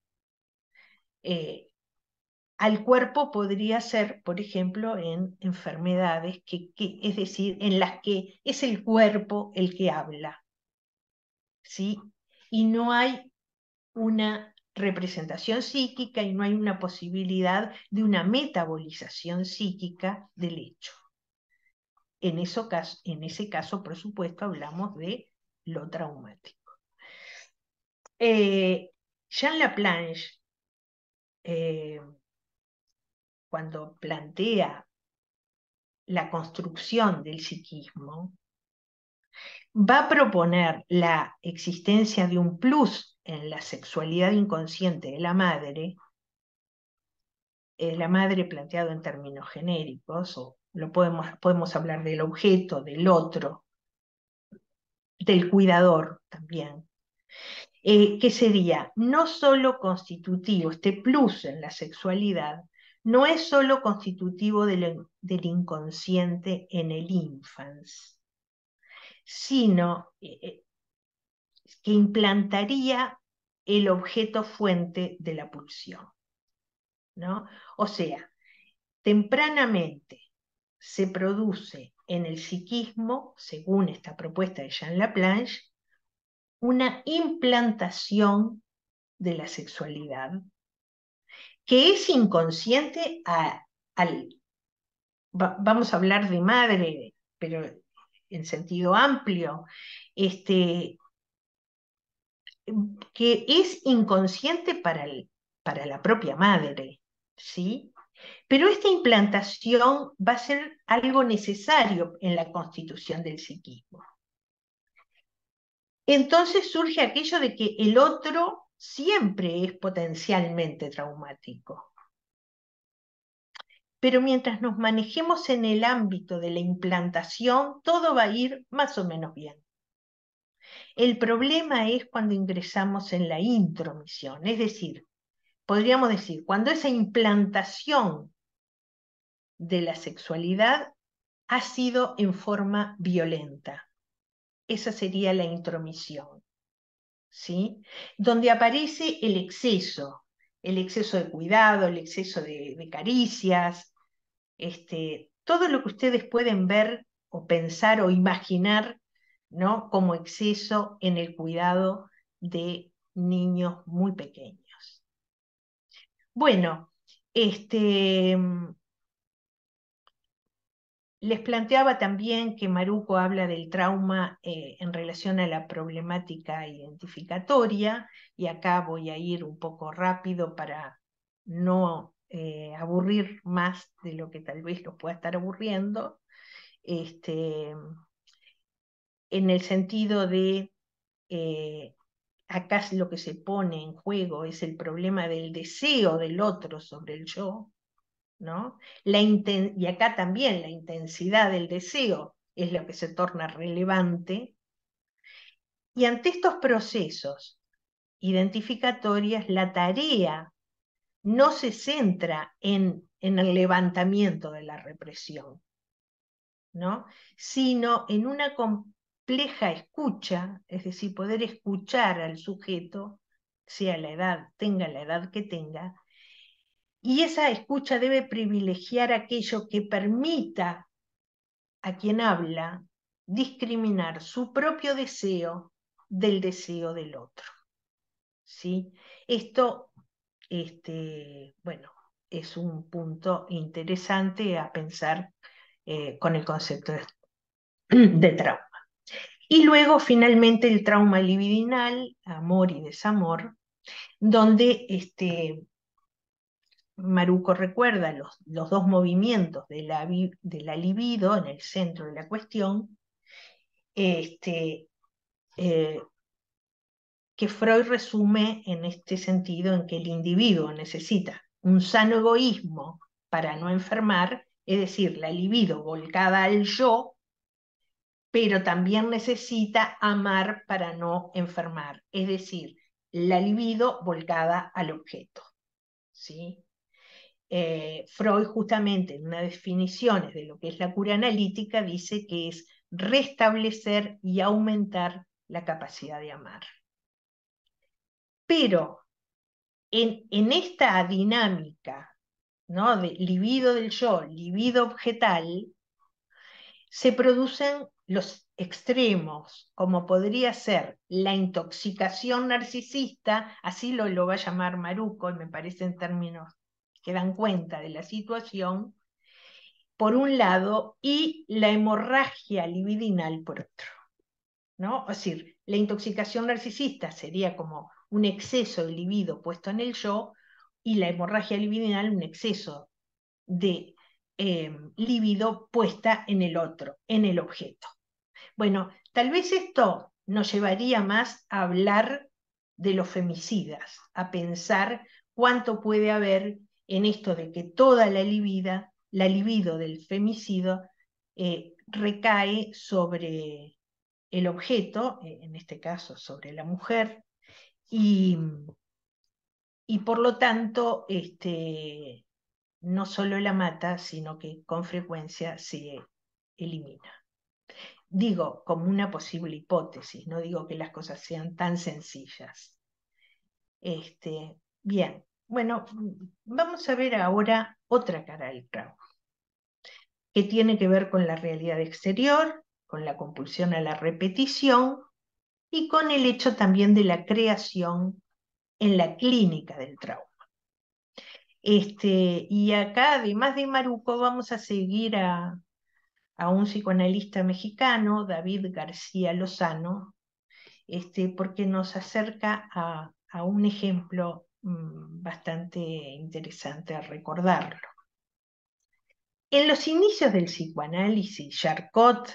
Al cuerpo podría ser, por ejemplo, en enfermedades, es decir, en las que es el cuerpo el que habla, ¿sí? Y no hay una representación psíquica y no hay una posibilidad de una metabolización psíquica del hecho. En ese caso, por supuesto, hablamos de lo traumático. Jean Laplanche, cuando plantea la construcción del psiquismo, va a proponer la existencia de un plus en la sexualidad inconsciente de la madre planteado en términos genéricos, o podemos hablar del objeto, del otro, del cuidador también, que sería no solo constitutivo, este plus en la sexualidad, no es solo constitutivo del inconsciente en el infans, sino que implantaría el objeto fuente de la pulsión, ¿no? O sea, tempranamente se produce en el psiquismo, según esta propuesta de Jean Laplanche, una implantación de la sexualidad que es inconsciente vamos a hablar de madre, pero en sentido amplio, que es inconsciente para la propia madre, ¿sí? Pero esta implantación va a ser algo necesario en la constitución del psiquismo. Entonces surge aquello de que el otro siempre es potencialmente traumático. Pero mientras nos manejemos en el ámbito de la implantación, todo va a ir más o menos bien. El problema es cuando ingresamos en la intromisión, es decir, podríamos decir, cuando esa implantación de la sexualidad ha sido en forma violenta. Esa sería la intromisión, ¿sí? Donde aparece el exceso de cuidado, el exceso de caricias, todo lo que ustedes pueden ver o pensar o imaginar, ¿no? Como exceso en el cuidado de niños muy pequeños. Bueno, les planteaba también que Maruco habla del trauma en relación a la problemática identificatoria, y acá voy a ir un poco rápido para no aburrir más de lo que tal vez los pueda estar aburriendo, en el sentido de, acá lo que se pone en juego es el problema del deseo del otro sobre el yo, ¿no? Y acá también la intensidad del deseo es lo que se torna relevante. Y ante estos procesos identificatorios, la tarea no se centra en el levantamiento de la represión, ¿no? Sino en una compleja escucha, es decir, poder escuchar al sujeto, tenga la edad que tenga, y esa escucha debe privilegiar aquello que permita a quien habla discriminar su propio deseo del deseo del otro, ¿sí? Esto, bueno, es un punto interesante a pensar con el concepto de trauma. Y luego, finalmente, el trauma libidinal, amor y desamor, donde Maruco recuerda los dos movimientos de la libido en el centro de la cuestión, que Freud resume en este sentido en que el individuo necesita un sano egoísmo para no enfermar, es decir, la libido volcada al yo, pero también necesita amar para no enfermar, es decir, la libido volcada al objeto, ¿sí? Freud justamente en unas definiciones de lo que es la cura analítica dice que es restablecer y aumentar la capacidad de amar. Pero en esta dinámica, ¿no? De libido del yo, libido objetal, se producen los extremos, como podría ser la intoxicación narcisista, así lo va a llamar Maruco, y me parecen términos que dan cuenta de la situación, por un lado, y la hemorragia libidinal por otro, ¿no? Es decir, la intoxicación narcisista sería como un exceso de libido puesto en el yo, y la hemorragia libidinal un exceso de libido puesta en el otro, en el objeto. Bueno, tal vez esto nos llevaría más a hablar de los femicidas, a pensar cuánto puede haber en esto de que toda la libido del femicidio recae sobre el objeto, en este caso sobre la mujer, y, y por lo tanto no solo la mata, sino que con frecuencia se elimina. Digo, como una posible hipótesis, no digo que las cosas sean tan sencillas. Bien, bueno, vamos a ver ahora otra cara del trauma, que tiene que ver con la realidad exterior, con la compulsión a la repetición y con el hecho también de la creación en la clínica del trauma. Y acá, además de Maruco, vamos a seguir a un psicoanalista mexicano, David García Lozano, porque nos acerca a un ejemplo bastante interesante a recordarlo. En los inicios del psicoanálisis, Charcot,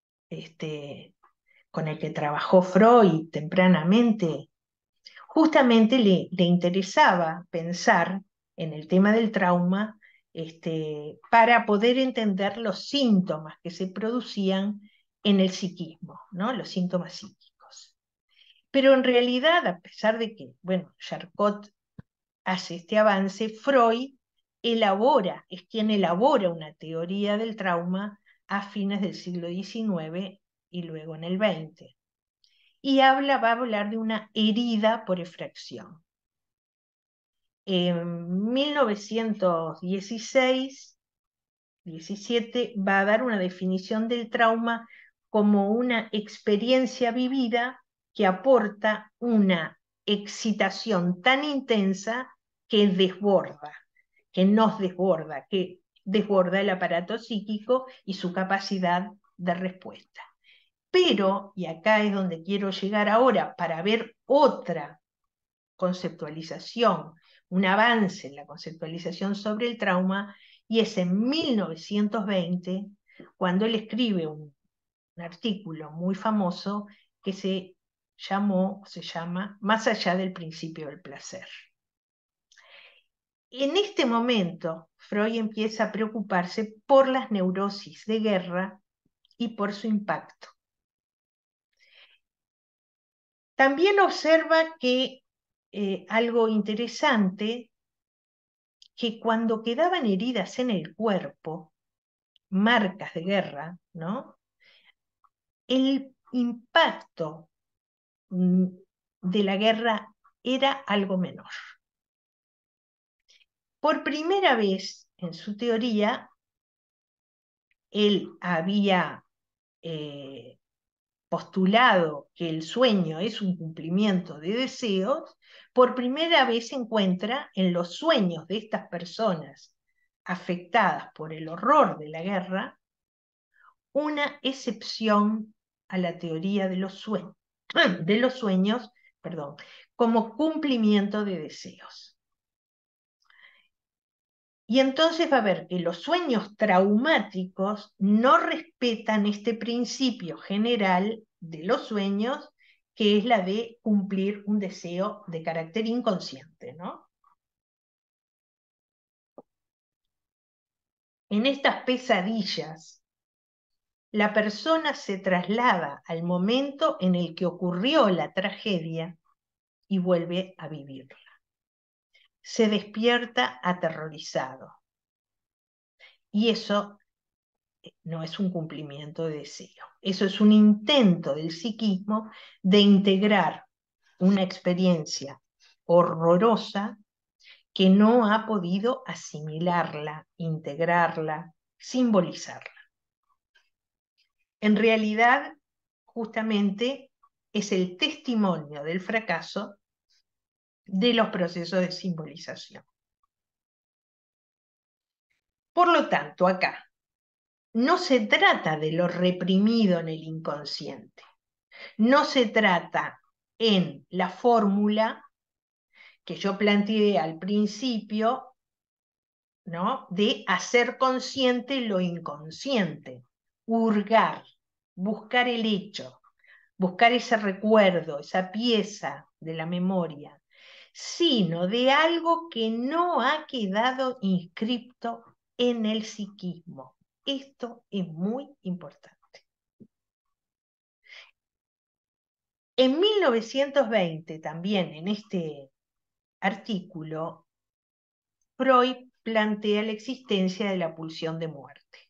con el que trabajó Freud tempranamente, justamente le interesaba pensar en el tema del trauma para poder entender los síntomas que se producían en el psiquismo, ¿no? Los síntomas psíquicos. Pero en realidad, a pesar de que, bueno, Charcot hace este avance, Freud es quien elabora una teoría del trauma a fines del siglo XIX y luego en el XX. Y va a hablar de una herida por efracción. En 1916-17 va a dar una definición del trauma como una experiencia vivida que aporta una excitación tan intensa que desborda, que nos desborda, que desborda el aparato psíquico y su capacidad de respuesta. Pero, y acá es donde quiero llegar ahora para ver otra conceptualización, un avance en la conceptualización sobre el trauma, y es en 1920 cuando él escribe un artículo muy famoso que se llama Más allá del principio del placer. En este momento, Freud empieza a preocuparse por las neurosis de guerra y por su impacto. También observa que algo interesante, que cuando quedaban heridas en el cuerpo, marcas de guerra, ¿no? El impacto de la guerra era algo menor. Por primera vez en su teoría, él había postulado que el sueño es un cumplimiento de deseos. Por primera vez se encuentra en los sueños de estas personas afectadas por el horror de la guerra una excepción a la teoría de los sueños, perdón, como cumplimiento de deseos. Y entonces va a ver que los sueños traumáticos no respetan este principio general de los sueños, que es la de cumplir un deseo de carácter inconsciente, ¿no? En estas pesadillas, la persona se traslada al momento en el que ocurrió la tragedia y vuelve a vivirla. Se despierta aterrorizado. Y eso no es un cumplimiento de deseo. Eso es un intento del psiquismo de integrar una experiencia horrorosa que no ha podido asimilarla, integrarla, simbolizarla. en realidad justamente es el testimonio del fracaso de los procesos de simbolización. Por lo tanto, acá no se trata de lo reprimido en el inconsciente, no se trata en la fórmula que yo planteé al principio, ¿no?, de hacer consciente lo inconsciente, hurgar, buscar el hecho, buscar ese recuerdo, esa pieza de la memoria, sino de algo que no ha quedado inscripto en el psiquismo. Esto es muy importante. En 1920, también en este artículo, Freud plantea la existencia de la pulsión de muerte.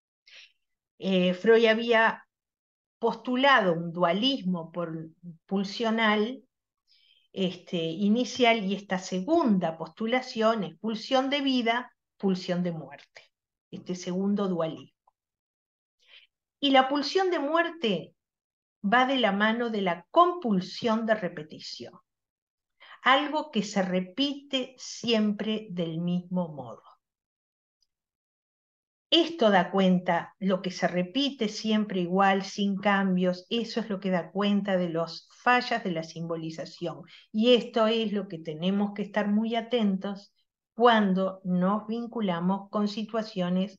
Freud había postulado un dualismo pulsional inicial, y esta segunda postulación es pulsión de vida, pulsión de muerte, este segundo dualismo. Y la pulsión de muerte va de la mano de la compulsión de repetición, algo que se repite siempre del mismo modo. Esto da cuenta, lo que se repite siempre igual, sin cambios, eso es lo que da cuenta de las fallas de la simbolización. Y esto es lo que tenemos que estar muy atentos cuando nos vinculamos con situaciones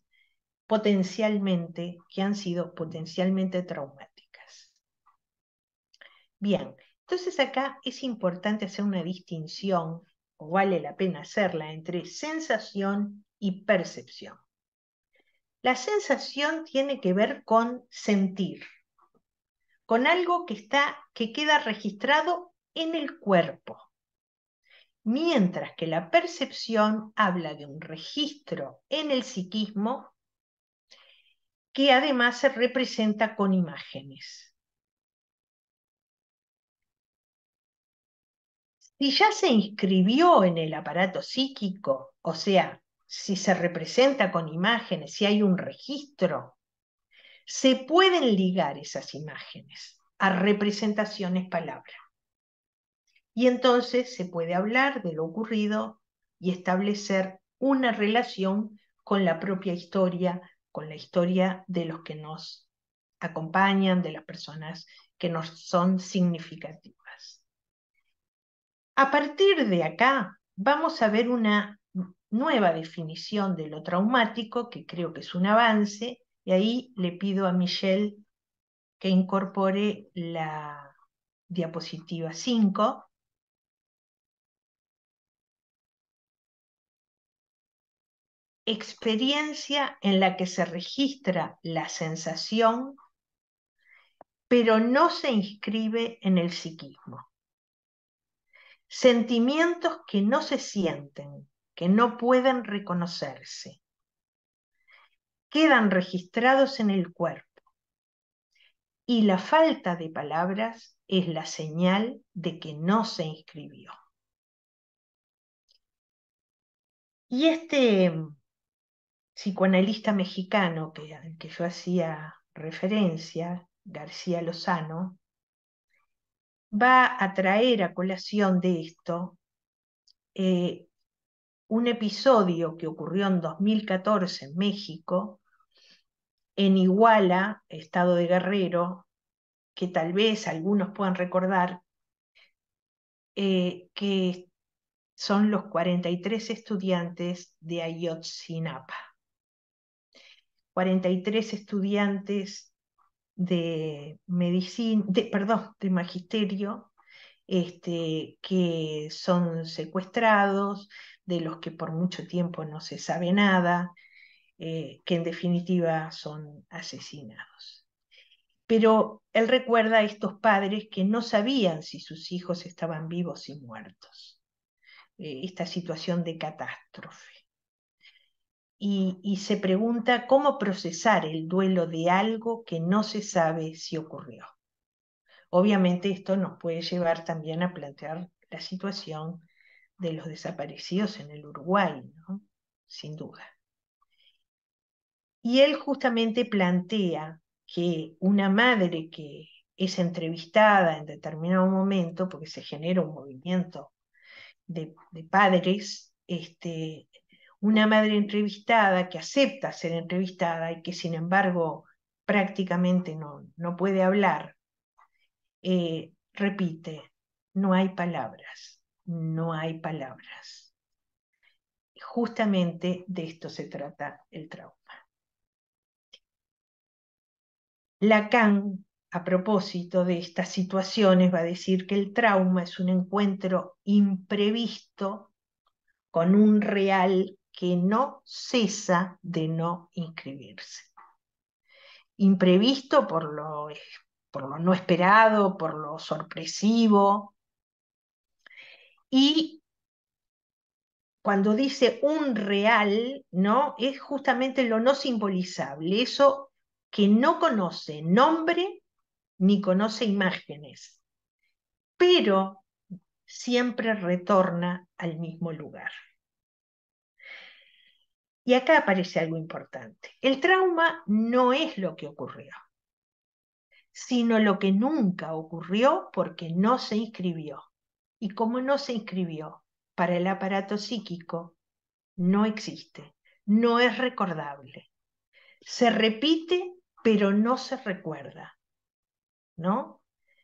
que han sido potencialmente traumáticas. Bien, entonces acá es importante hacer una distinción, o vale la pena hacerla, entre sensación y percepción. La sensación tiene que ver con sentir, con algo que queda registrado en el cuerpo, mientras que la percepción habla de un registro en el psiquismo que además se representa con imágenes. Si ya se inscribió en el aparato psíquico, o sea, si se representa con imágenes, si hay un registro, se pueden ligar esas imágenes a representaciones palabras. Y entonces se puede hablar de lo ocurrido y establecer una relación con la propia historia, con la historia de los que nos acompañan, de las personas que nos son significativas. A partir de acá vamos a ver una nueva definición de lo traumático, que creo que es un avance, y ahí le pido a Michelle que incorpore la diapositiva 5. Experiencia en la que se registra la sensación, pero no se inscribe en el psiquismo. Sentimientos que no se sienten, que no pueden reconocerse, quedan registrados en el cuerpo. Y la falta de palabras es la señal de que no se inscribió. Y este psicoanalista mexicano al que yo hacía referencia, García Lozano, va a traer a colación de esto un episodio que ocurrió en 2014 en México, en Iguala, estado de Guerrero, que tal vez algunos puedan recordar, que son los 43 estudiantes de Ayotzinapa. 43 estudiantes de medicina, de magisterio, que son secuestrados, de los que por mucho tiempo no se sabe nada, que en definitiva son asesinados. Pero él recuerda a estos padres que no sabían si sus hijos estaban vivos y muertos, esta situación de catástrofe. Y se pregunta cómo procesar el duelo de algo que no se sabe si ocurrió. Obviamente esto nos puede llevar también a plantear la situación de los desaparecidos en el Uruguay, ¿no? Sin duda. Y él justamente plantea que una madre que es entrevistada en determinado momento, porque se genera un movimiento de padres, una madre entrevistada que acepta ser entrevistada y que sin embargo prácticamente no puede hablar, repite, no hay palabras, no hay palabras. Justamente de esto se trata el trauma. Lacan, a propósito de estas situaciones, va a decir que el trauma es un encuentro imprevisto con un real que no cesa de no inscribirse. Imprevisto por lo no esperado, por lo sorpresivo. Y cuando dice un real, ¿no? Es justamente lo no simbolizable, eso que no conoce nombre ni conoce imágenes, pero siempre retorna al mismo lugar. Y acá aparece algo importante. El trauma no es lo que ocurrió, sino lo que nunca ocurrió porque no se inscribió. Y como no se inscribió, para el aparato psíquico no existe, no es recordable. Se repite, pero no se recuerda, ¿no?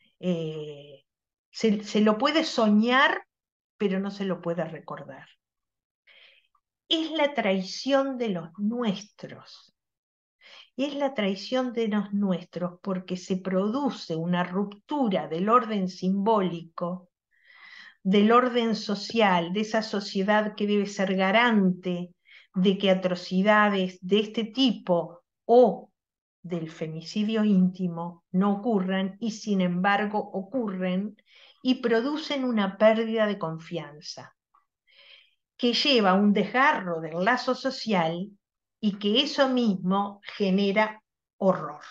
Se lo puede soñar, pero no se lo puede recordar. Es la traición de los nuestros. Y es la traición de los nuestros porque se produce una ruptura del orden simbólico, del orden social, de esa sociedad que debe ser garante de que atrocidades de este tipo o del femicidio íntimo no ocurran y sin embargo ocurren y producen una pérdida de confianza que lleva a un desgarro del lazo social y que eso mismo genera horror.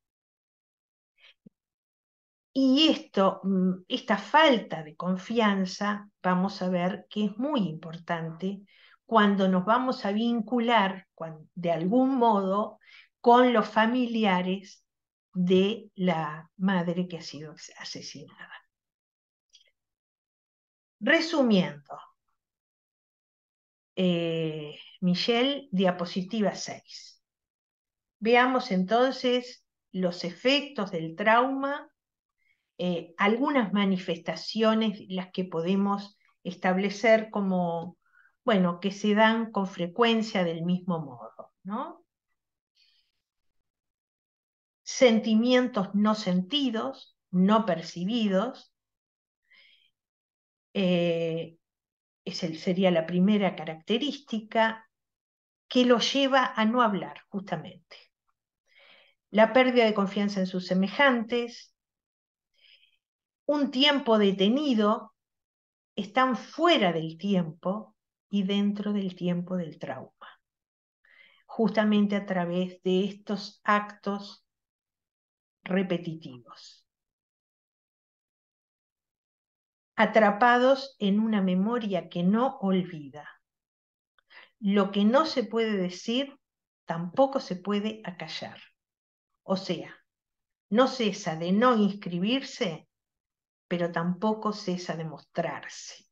Y esta falta de confianza, vamos a ver que es muy importante cuando nos vamos a vincular de algún modo con los familiares de la madre que ha sido asesinada. Resumiendo, Michelle, diapositiva 6. Veamos entonces los efectos del trauma, algunas manifestaciones, las que podemos establecer como, bueno, que se dan con frecuencia del mismo modo, ¿no? Sentimientos no sentidos, no percibidos, sería la primera característica que lo lleva a no hablar, justamente. La pérdida de confianza en sus semejantes, un tiempo detenido, están fuera del tiempo y dentro del tiempo del trauma, justamente a través de estos actos repetitivos, atrapados en una memoria que no olvida. Lo que no se puede decir, tampoco se puede acallar. O sea, no cesa de no inscribirse, pero tampoco cesa de mostrarse.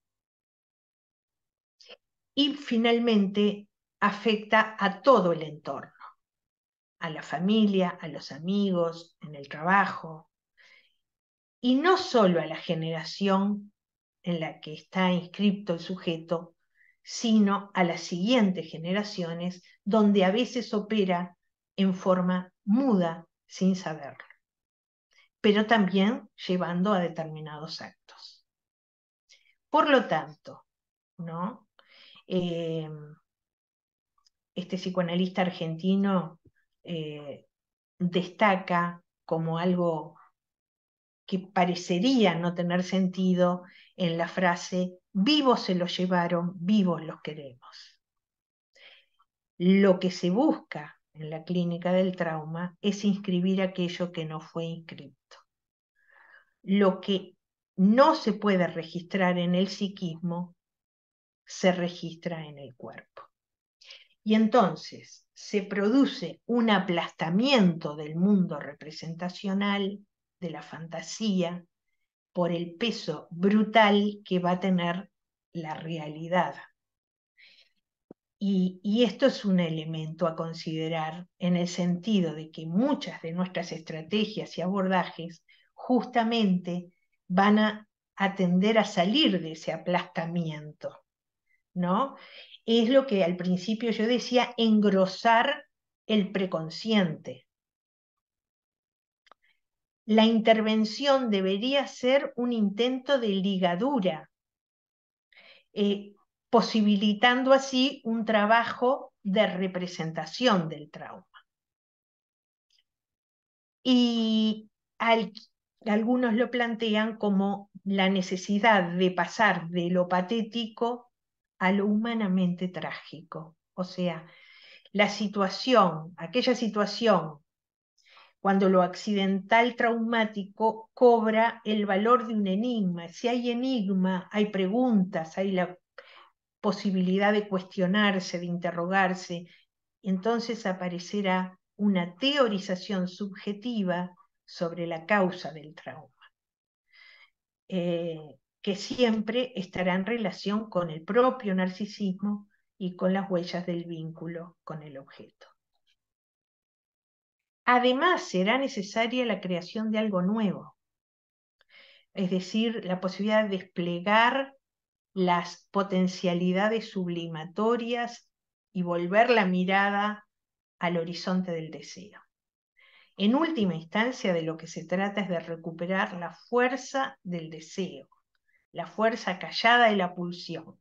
Y finalmente afecta a todo el entorno, a la familia, a los amigos, en el trabajo, y no solo a la generación en la que está inscrito el sujeto, sino a las siguientes generaciones, donde a veces opera en forma muda sin saberlo, pero también llevando a determinados actos. Por lo tanto, ¿no? Este psicoanalista argentino destaca como algo que parecería no tener sentido en la frase vivos se los llevaron, vivos los queremos. Lo que se busca en la clínica del trauma es inscribir aquello que no fue inscrito. Lo que no se puede registrar en el psiquismo se registra en el cuerpo. Y entonces se produce un aplastamiento del mundo representacional, de la fantasía, por el peso brutal que va a tener la realidad. Y esto es un elemento a considerar en el sentido de que muchas de nuestras estrategias y abordajes justamente van a tender a salir de ese aplastamiento, ¿no? Es lo que al principio yo decía, engrosar el preconsciente. La intervención debería ser un intento de ligadura, posibilitando así un trabajo de representación del trauma. Y algunos lo plantean como la necesidad de pasar de lo patético a lo humanamente trágico. O sea, la situación, aquella situación, cuando lo accidental traumático cobra el valor de un enigma. Si hay enigma, hay preguntas, hay la posibilidad de cuestionarse, de interrogarse, entonces aparecerá una teorización subjetiva sobre la causa del trauma, que siempre estará en relación con el propio narcisismo y con las huellas del vínculo con el objeto. Además, será necesaria la creación de algo nuevo, es decir, la posibilidad de desplegar las potencialidades sublimatorias y volver la mirada al horizonte del deseo. En última instancia, de lo que se trata es de recuperar la fuerza del deseo, la fuerza callada de la pulsión.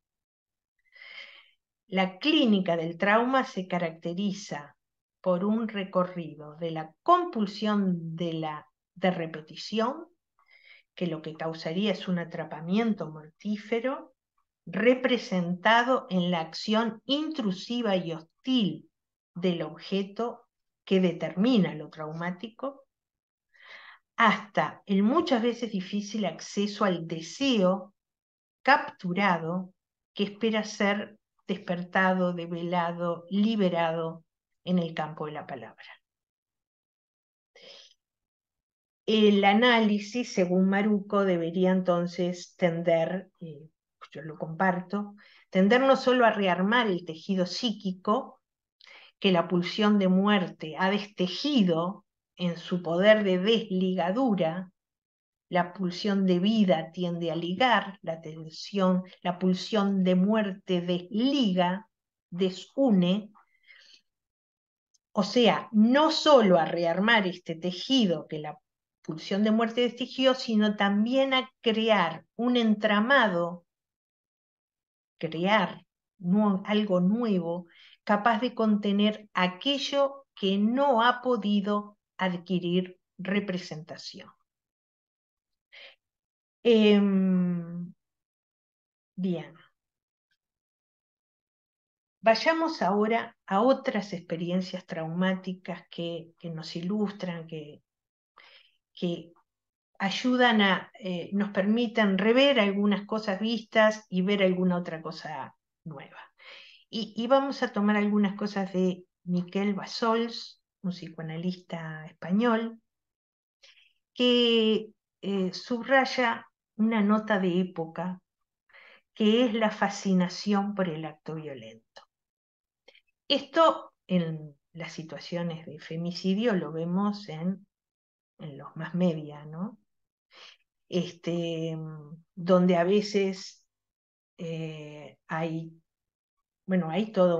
La clínica del trauma se caracteriza por un recorrido de la compulsión de repetición, que lo que causaría es un atrapamiento mortífero, representado en la acción intrusiva y hostil del objeto que determina lo traumático, hasta el muchas veces difícil acceso al deseo capturado que espera ser despertado, develado, liberado en el campo de la palabra. El análisis, según Maruco, debería entonces tender, yo lo comparto, tender no solo a rearmar el tejido psíquico que la pulsión de muerte ha destejido en su poder de desligadura. La pulsión de vida tiende a ligar, la pulsión de muerte desliga, desune, o sea, no solo a rearmar este tejido que la pulsión de muerte destejió, sino también a crear un entramado, crear algo nuevo, capaz de contener aquello que no ha podido adquirir representación. Bien. Vayamos ahora a otras experiencias traumáticas que nos ilustran, que ayudan nos permiten rever algunas cosas vistas y ver alguna otra cosa nueva. Y vamos a tomar algunas cosas de Miquel Bassols, un psicoanalista español, que subraya una nota de época que es la fascinación por el acto violento. Esto en las situaciones de femicidio lo vemos en los más media, ¿no? Donde a veces hay toda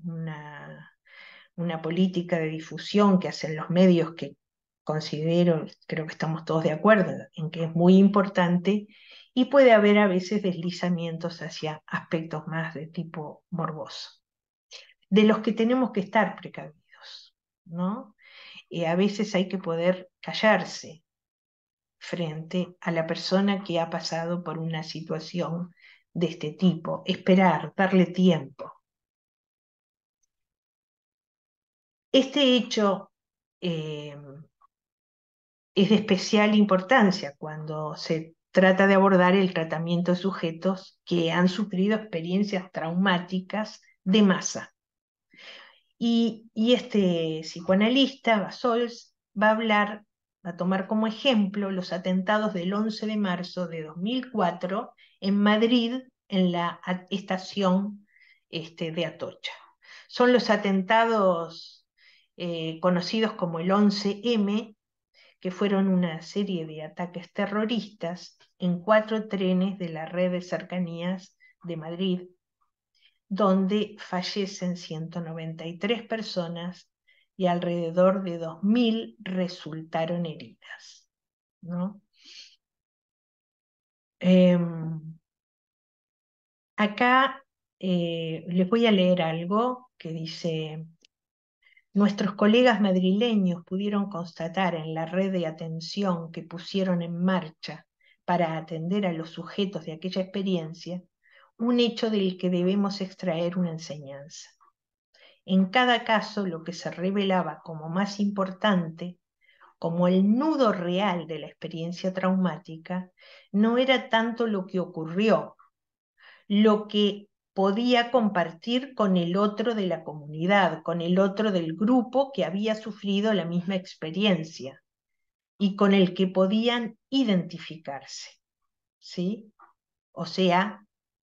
una política de difusión que hacen los medios que creo que estamos todos de acuerdo en que es muy importante, y puede haber a veces deslizamientos hacia aspectos más de tipo morboso, de los que tenemos que estar precavidos, ¿no? A veces hay que poder callarse frente a la persona que ha pasado por una situación de este tipo, esperar, darle tiempo. Este hecho es de especial importancia cuando se trata de abordar el tratamiento de sujetos que han sufrido experiencias traumáticas de masa, Y este psicoanalista, Basols, va a tomar como ejemplo los atentados del 11 de marzo de 2004 en Madrid, en la estación de Atocha. Son los atentados conocidos como el 11M, que fueron una serie de ataques terroristas en 4 trenes de la red de cercanías de Madrid, donde fallecen 193 personas y alrededor de 2000 resultaron heridas, ¿no? Acá les voy a leer algo que dice: nuestros colegas madrileños pudieron constatar en la red de atención que pusieron en marcha para atender a los sujetos de aquella experiencia un hecho del que debemos extraer una enseñanza. En cada caso, lo que se revelaba como más importante, como el nudo real de la experiencia traumática, no era tanto lo que ocurrió, lo que podía compartir con el otro de la comunidad, con el otro del grupo que había sufrido la misma experiencia y con el que podían identificarse, ¿sí? O sea,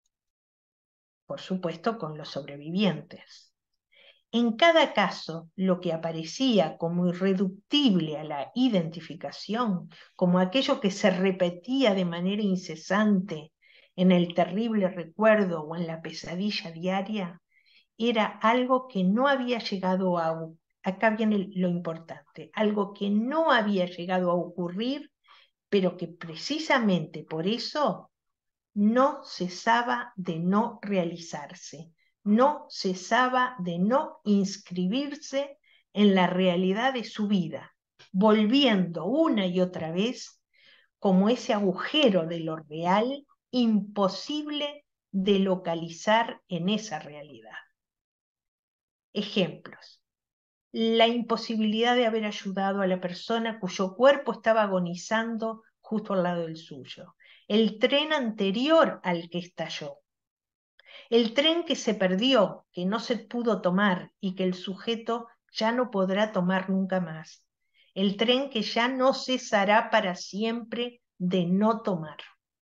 por supuesto, con los sobrevivientes. En cada caso, lo que aparecía como irreductible a la identificación, como aquello que se repetía de manera incesante en el terrible recuerdo o en la pesadilla diaria, era algo que no había llegado acá viene lo importante, algo que no había llegado a ocurrir, pero que precisamente por eso no cesaba de no realizarse, no cesaba de no inscribirse en la realidad de su vida, volviendo una y otra vez como ese agujero de lo real imposible de localizar en esa realidad. Ejemplos: la imposibilidad de haber ayudado a la persona cuyo cuerpo estaba agonizando justo al lado del suyo, el tren anterior al que estalló, el tren que se perdió, que no se pudo tomar y que el sujeto ya no podrá tomar nunca más, el tren que ya no cesará para siempre de no tomar.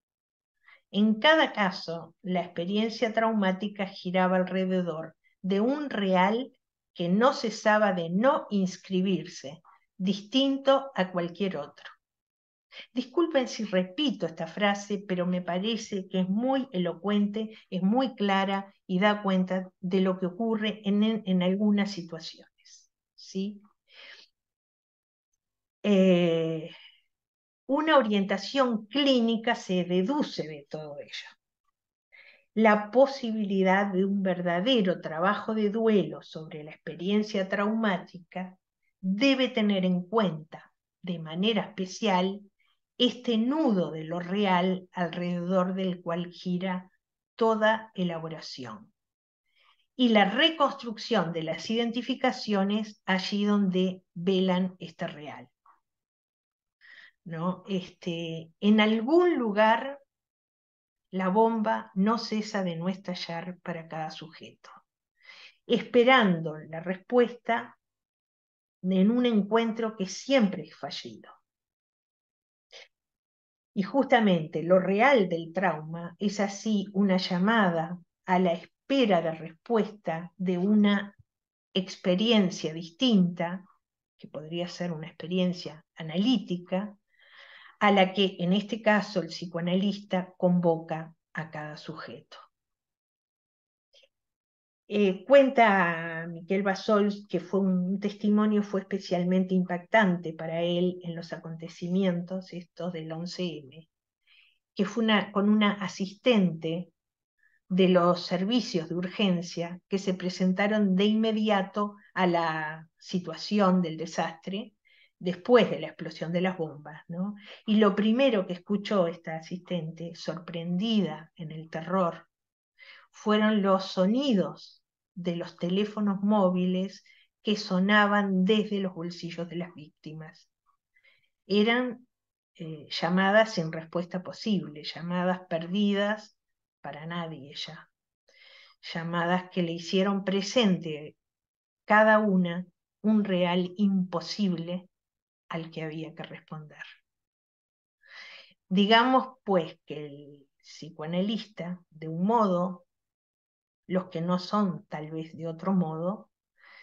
En cada caso, la experiencia traumática giraba alrededor de un real que no cesaba de no inscribirse, distinto a cualquier otro. Disculpen si repito esta frase, pero me parece que es muy elocuente, es muy clara y da cuenta de lo que ocurre en algunas situaciones, ¿sí? Una orientación clínica se deduce de todo ello. La posibilidad de un verdadero trabajo de duelo sobre la experiencia traumática debe tener en cuenta, de manera especial, este nudo de lo real alrededor del cual gira toda elaboración, y la reconstrucción de las identificaciones allí donde velan este real, ¿no? En algún lugar la bomba no cesa de no estallar para cada sujeto, esperando la respuesta en un encuentro que siempre es fallido. Y justamente lo real del trauma es así una llamada a la espera de respuesta de una experiencia distinta, que podría ser una experiencia analítica, a la que en este caso el psicoanalista convoca a cada sujeto. Cuenta Miquel Bassols que un testimonio fue especialmente impactante para él en los acontecimientos estos del 11M, que fue con una asistente de los servicios de urgencia que se presentaron de inmediato a la situación del desastre después de la explosión de las bombas, ¿no? Y lo primero que escuchó esta asistente, sorprendida en el terror, fueron los sonidos de los teléfonos móviles que sonaban desde los bolsillos de las víctimas. Eran llamadas sin respuesta posible, llamadas perdidas para nadie ya, llamadas que le hicieron presente cada una un real imposible al que había que responder. Digamos, pues, que el psicoanalista, de un modo, los que no son tal vez de otro modo,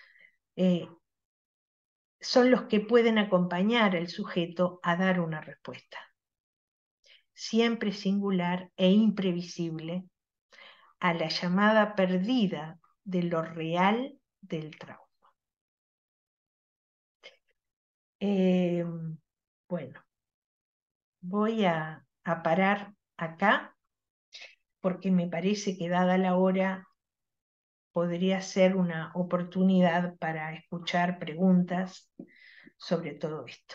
son los que pueden acompañar al sujeto a dar una respuesta, siempre singular e imprevisible, a la llamada perdida de lo real del trauma. Bueno, voy a parar acá porque me parece que dada la hora podría ser una oportunidad para escuchar preguntas sobre todo esto.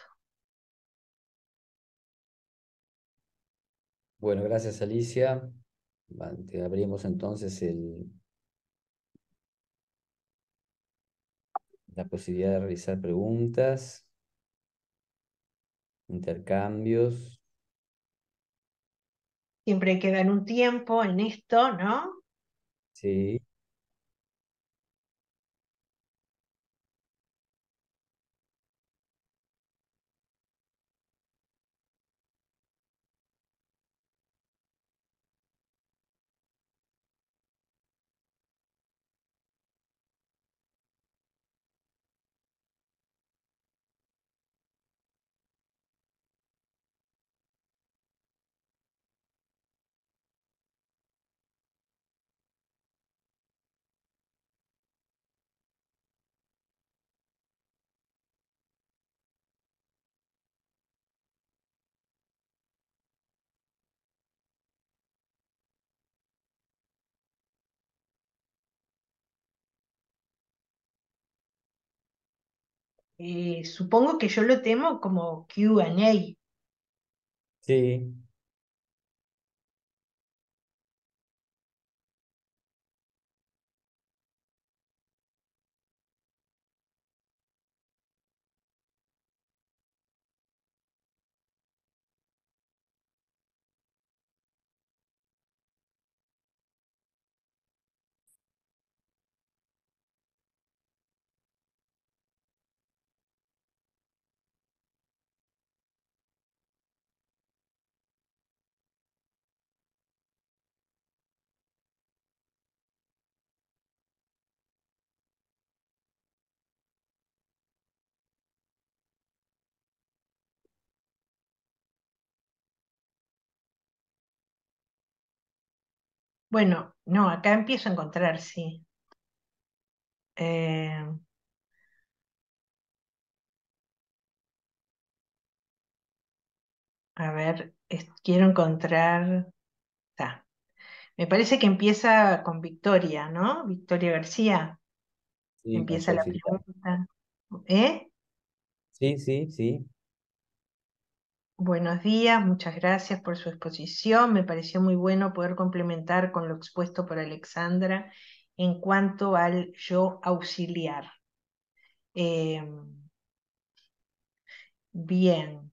Bueno, gracias Alicia. Te abrimos entonces la posibilidad de realizar preguntas, intercambios. Siempre hay que dar un tiempo en esto, ¿no? Sí, Supongo que yo lo temo como Q&A. sí. Bueno, no, acá empiezo a encontrar, sí. Eh, a ver, quiero encontrar. Está. Me parece que empieza con Victoria, ¿no? Victoria García. Sí, con su Empieza la auxiliar. pregunta. ¿Eh? Sí, sí, sí. Buenos días, muchas gracias por su exposición. Me pareció muy bueno poder complementar con lo expuesto por Alexandra en cuanto al yo auxiliar. Eh, bien,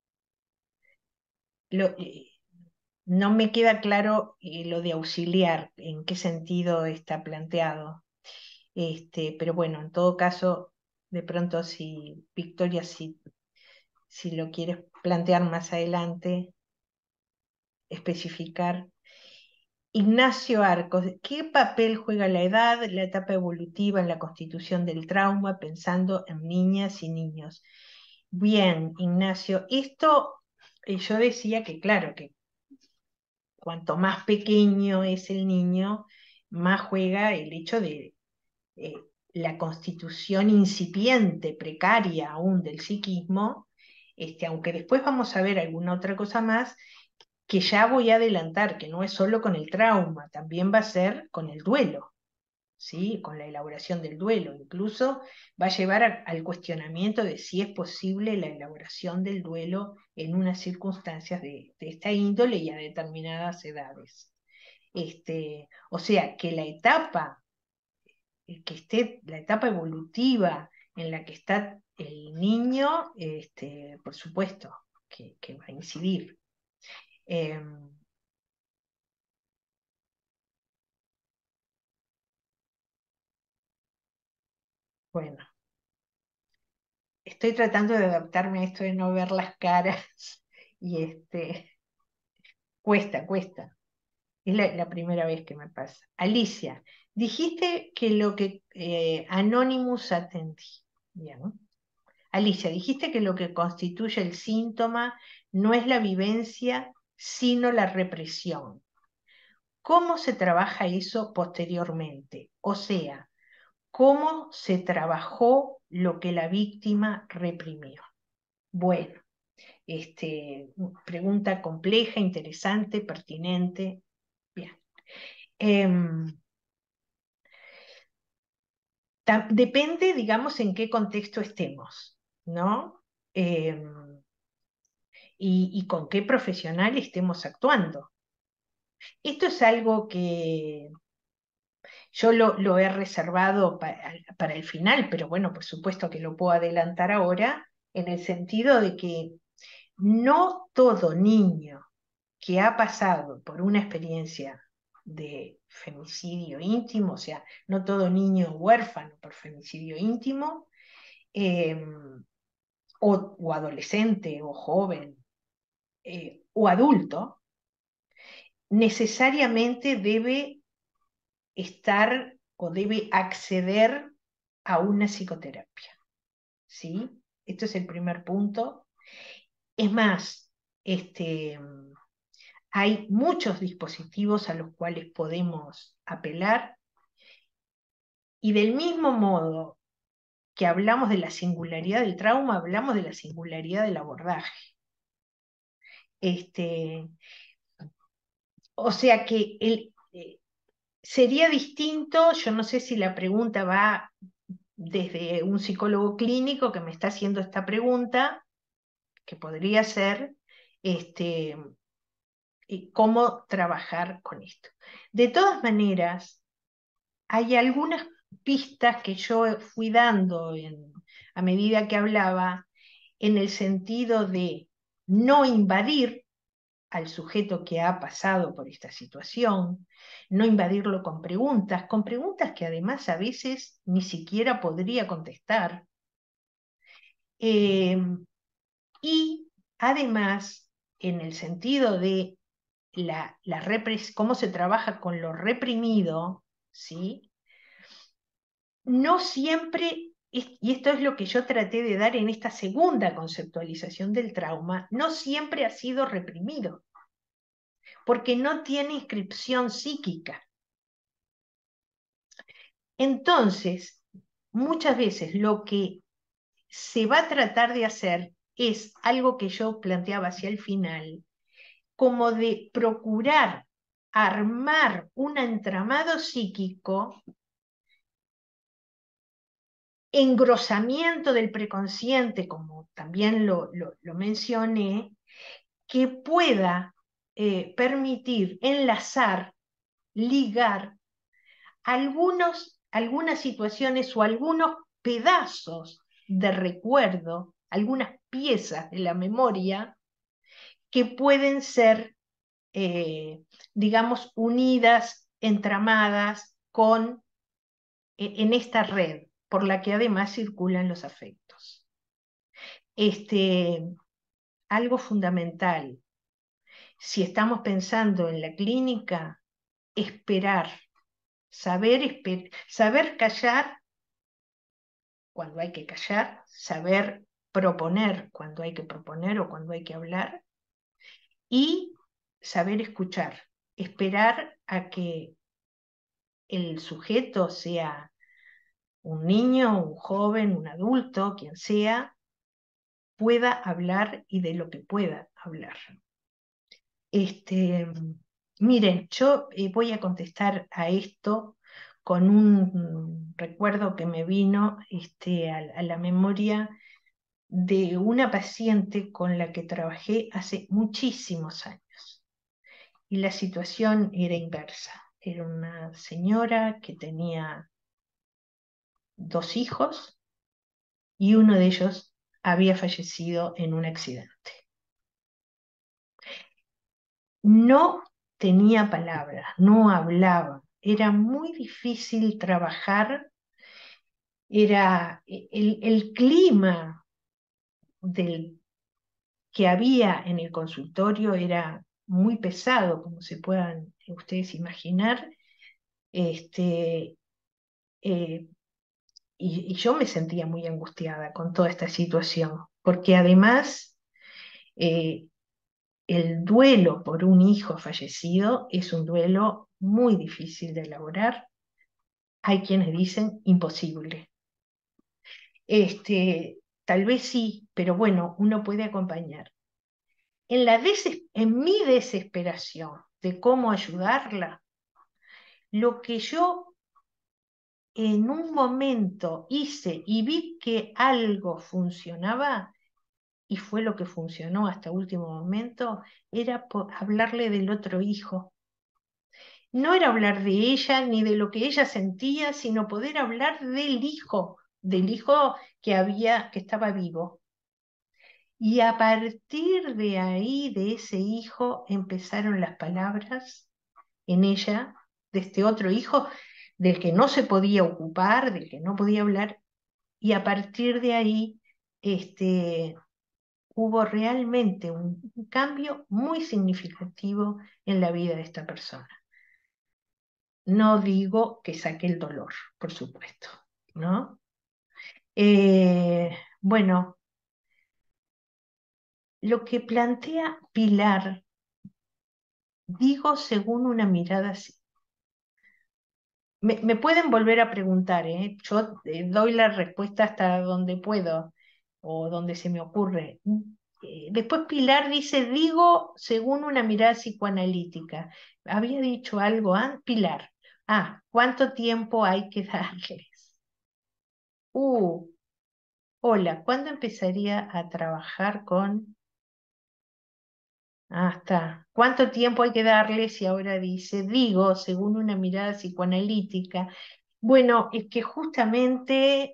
Lo- eh, no me queda claro lo de auxiliar, en qué sentido está planteado. Pero bueno, en todo caso, de pronto si Victoria, si lo quieres plantear más adelante, especificar. Ignacio Arcos, ¿qué papel juega la edad, la etapa evolutiva en la constitución del trauma, pensando en niñas y niños? Bien, Ignacio, esto yo decía que claro, que cuanto más pequeño es el niño, más juega el hecho de eh, la constitución incipiente, precaria aún del psiquismo, aunque después vamos a ver alguna otra cosa más, que ya voy a adelantar, que no es solo con el trauma, también va a ser con el duelo, ¿sí? Con la elaboración del duelo. Incluso va a llevar al cuestionamiento de si es posible la elaboración del duelo en unas circunstancias de esta índole y a determinadas edades. O sea, que la etapa, que esté la etapa evolutiva en la que está el niño, por supuesto, que va a incidir. Eh, Bueno, estoy tratando de adaptarme a esto de no ver las caras y cuesta. Es la primera vez que me pasa. Alicia, dijiste que lo que Anonymous atendí. Bien. Alicia, dijiste que lo que constituye el síntoma no es la vivencia, sino la represión. ¿Cómo se trabaja eso posteriormente? O sea, ¿cómo se trabajó lo que la víctima reprimió? Bueno, pregunta compleja, interesante, pertinente. Bien. Em, Depende, digamos, en qué contexto estemos, ¿no? Y con qué profesional estemos actuando. Esto es algo que yo lo he reservado para el final, pero bueno, por supuesto que lo puedo adelantar ahora, en el sentido de que no todo niño que ha pasado por una experiencia de femicidio íntimo, o sea, no todo niño huérfano por femicidio íntimo, eh, o adolescente, o joven, o adulto, necesariamente debe estar o debe acceder a una psicoterapia, ¿sí? Esto es el primer punto. Es más, hay muchos dispositivos a los cuales podemos apelar y del mismo modo que hablamos de la singularidad del trauma, hablamos de la singularidad del abordaje. Este, o sea que sería distinto, yo no sé si la pregunta va desde un psicólogo clínico que me está haciendo esta pregunta, que podría ser, cómo trabajar con esto. De todas maneras, hay algunas pistas que yo fui dando a medida que hablaba, en el sentido de no invadir al sujeto que ha pasado por esta situación, no invadirlo con preguntas que además a veces ni siquiera podría contestar. Eh, y además, en el sentido de cómo se trabaja con lo reprimido, ¿sí? No siempre, y esto es lo que yo traté de dar en esta segunda conceptualización del trauma, no siempre ha sido reprimido, porque no tiene inscripción psíquica. Entonces, muchas veces lo que se va a tratar de hacer es algo que yo planteaba hacia el final, como de procurar armar un entramado psíquico, engrosamiento del preconsciente, como también lo mencioné, que pueda permitir enlazar, ligar algunas situaciones o algunos pedazos de recuerdo, algunas piezas de la memoria que pueden ser, digamos, unidas, entramadas en esta red por la que además circulan los afectos. Algo fundamental, si estamos pensando en la clínica, esperar, saber callar cuando hay que callar, saber proponer cuando hay que proponer o cuando hay que hablar, y saber escuchar, esperar a que el sujeto sea un niño, un joven, un adulto, quien sea, pueda hablar y de lo que pueda hablar. Miren, yo voy a contestar a esto con un recuerdo que me vino a la memoria de una paciente con la que trabajé hace muchísimos años. Y la situación era inversa. Era una señora que tenía 2 hijos y uno de ellos había fallecido en un accidente. No tenía palabras, no hablaba. Era muy difícil trabajar Era el clima que había en el consultorio era muy pesado, como se puedan ustedes imaginar, este, eh, y yo me sentía muy angustiada con toda esta situación, porque además eh, el duelo por un hijo fallecido es un duelo muy difícil de elaborar. Hay quienes dicen imposible. Tal vez sí, pero bueno, uno puede acompañar. En mi desesperación de cómo ayudarla, lo que yo en un momento hice y vi que algo funcionaba, y fue lo que funcionó hasta último momento, era hablarle del otro hijo. No era hablar de ella ni de lo que ella sentía, sino poder hablar del hijo que estaba vivo. Y a partir de ahí, de ese hijo, empezaron las palabras en ella, de este otro hijo, del que no se podía ocupar, del que no podía hablar, y a partir de ahí hubo realmente un cambio muy significativo en la vida de esta persona. No digo que saque el dolor, por supuesto, ¿no? Bueno, lo que plantea Pilar, digo según una mirada así. Me pueden volver a preguntar, ¿eh? Yo doy la respuesta hasta donde puedo o donde se me ocurre. Después Pilar dice, digo según una mirada psicoanalítica. Había dicho algo antes, Pilar. ¿Cuánto tiempo hay que darles? Uh, Hola, ¿cuándo empezaría a trabajar con... Está. ¿Cuánto tiempo hay que darles? Y ahora dice, digo, según una mirada psicoanalítica. Bueno, es que justamente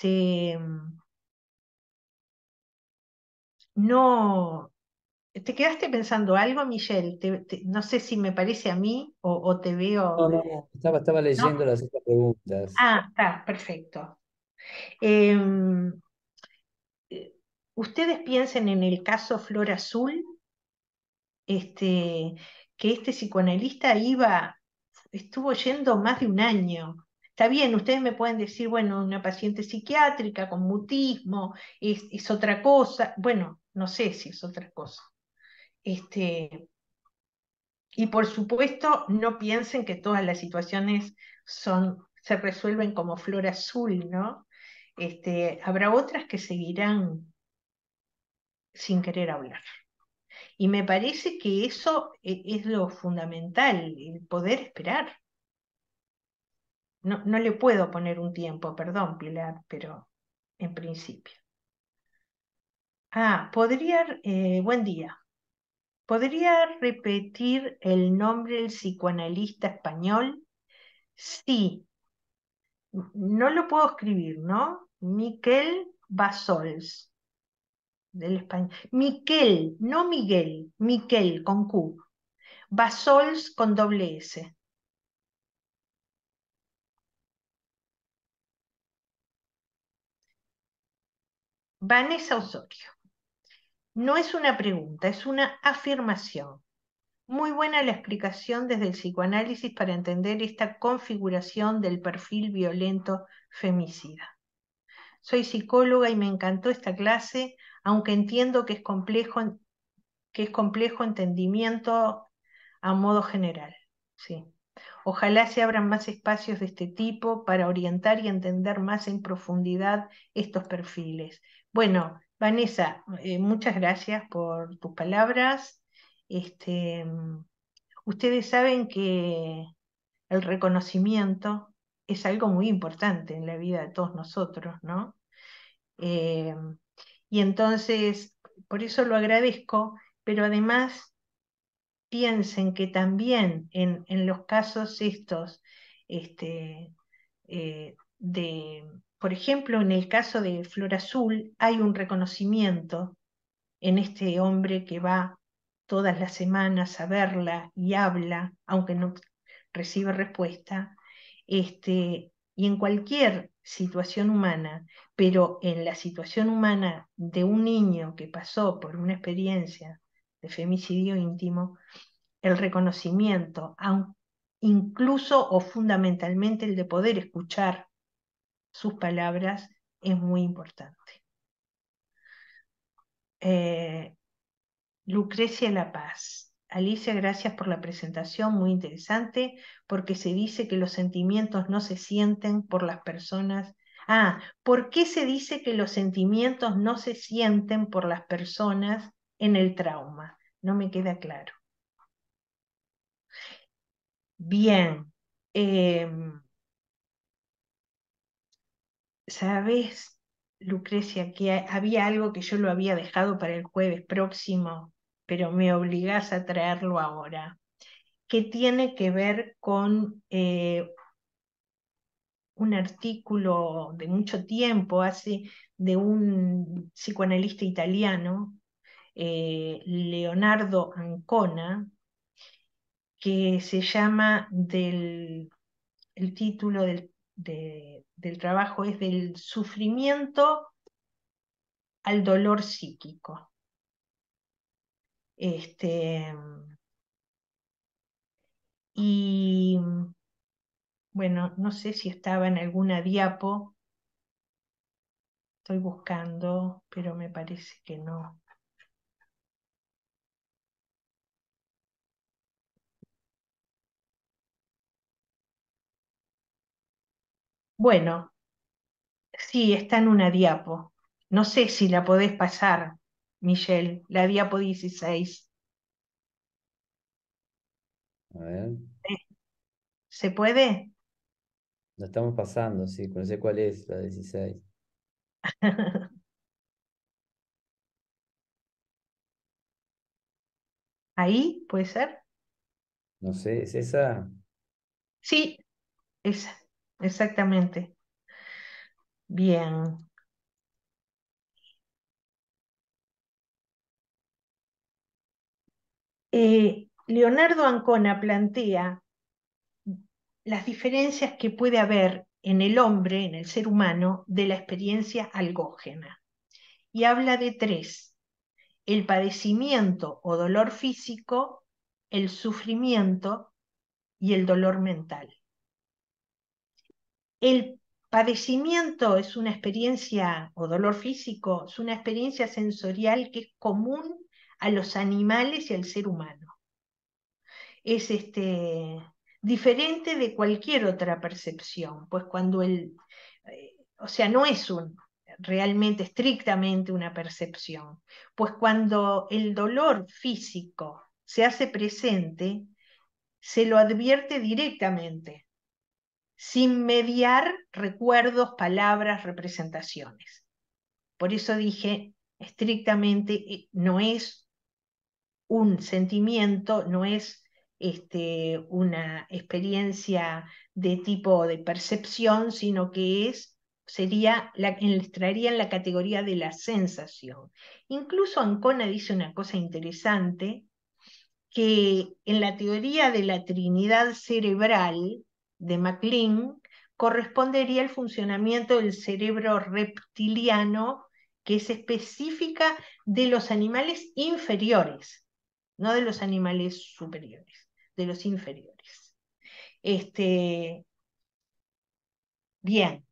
no... ¿Te quedaste pensando algo, Michelle? No sé si me parece a mí o te veo... No, no, no, estaba leyendo ¿No? las otras preguntas. Está, perfecto. Em, eh, Ustedes piensen en el caso Flor Azul, este, que este psicoanalista estuvo yendo más de un año. Está bien, ustedes me pueden decir, bueno, una paciente psiquiátrica con mutismo, es otra cosa. Bueno, no sé si es otra cosa. Este, y por supuesto, no piensen que todas las situaciones se resuelven como flor azul, ¿no? Habrá otras que seguirán sin querer hablar. Y me parece que eso es lo fundamental, el poder esperar. No le puedo poner un tiempo, perdón, Pilar, pero en principio. Buen día. ¿Podría repetir el nombre del psicoanalista español? Sí, no lo puedo escribir, ¿no? Miquel Bassols, del español. Miquel, no Miguel, Miquel con Q. Bassols con doble S. Vanessa Osorio. No es una pregunta, es una afirmación. Muy buena la explicación desde el psicoanálisis para entender esta configuración del perfil violento femicida. Soy psicóloga y me encantó esta clase, aunque entiendo que es complejo entendimiento a modo general. Sí. Ojalá se abran más espacios de este tipo para orientar y entender más en profundidad estos perfiles. Bueno, Vanessa, muchas gracias por tus palabras. Este, Ustedes saben que el reconocimiento es algo muy importante en la vida de todos nosotros, ¿no? Eh, y entonces, por eso lo agradezco, pero además piensen que también en los casos estos, este, por ejemplo, en el caso de Flor Azul, hay un reconocimiento en este hombre que va todas las semanas a verla y habla, aunque no recibe respuesta, y en cualquier situación humana, pero en la situación humana de un niño que pasó por una experiencia de femicidio íntimo, el reconocimiento, incluso o fundamentalmente el de poder escuchar sus palabras, es muy importante. Lucrecia La Paz. Alicia, gracias por la presentación, muy interesante, porque se dice que los sentimientos no se sienten por las personas. ¿Por qué se dice que los sentimientos no se sienten por las personas en el trauma? No me queda claro. Bien. ¿Sabes, Lucrecia, que había algo que yo lo había dejado para el jueves próximo, pero me obligás a traerlo ahora, que tiene que ver con un artículo de mucho tiempo, de un psicoanalista italiano, Leonardo Ancona, que se llama el título del trabajo es Del sufrimiento al dolor psíquico. Y bueno, no sé si estaba en alguna diapo, estoy buscando, pero me parece que no. Bueno, sí, está en una diapo. No sé si la podés pasar, Michelle, la diapo 16. A ver, ¿Se puede? la estamos pasando, sí, no sé cuál es, la 16. ¿Ahí puede ser? No sé, ¿es esa? Sí, esa, exactamente. Bien. Leonardo Ancona plantea las diferencias que puede haber en el hombre, en el ser humano, de la experiencia algógena. Y habla de tres: el padecimiento o dolor físico, el sufrimiento y el dolor mental. El padecimiento es una experiencia, o dolor físico, es una experiencia sensorial que es común a los animales y al ser humano. Es diferente de cualquier otra percepción, pues cuando o sea, no es realmente estrictamente una percepción, pues cuando el dolor físico se hace presente, se lo advierte directamente, sin mediar recuerdos, palabras, representaciones. Por eso dije, estrictamente no es un sentimiento, no es una experiencia de tipo de percepción, sino que entraría en la categoría de la sensación. Incluso Ancona dice una cosa interesante, que en la teoría de la Trinidad cerebral de MacLean correspondería al funcionamiento del cerebro reptiliano, que es específica de los animales inferiores, no de los animales superiores, de los inferiores. Bien,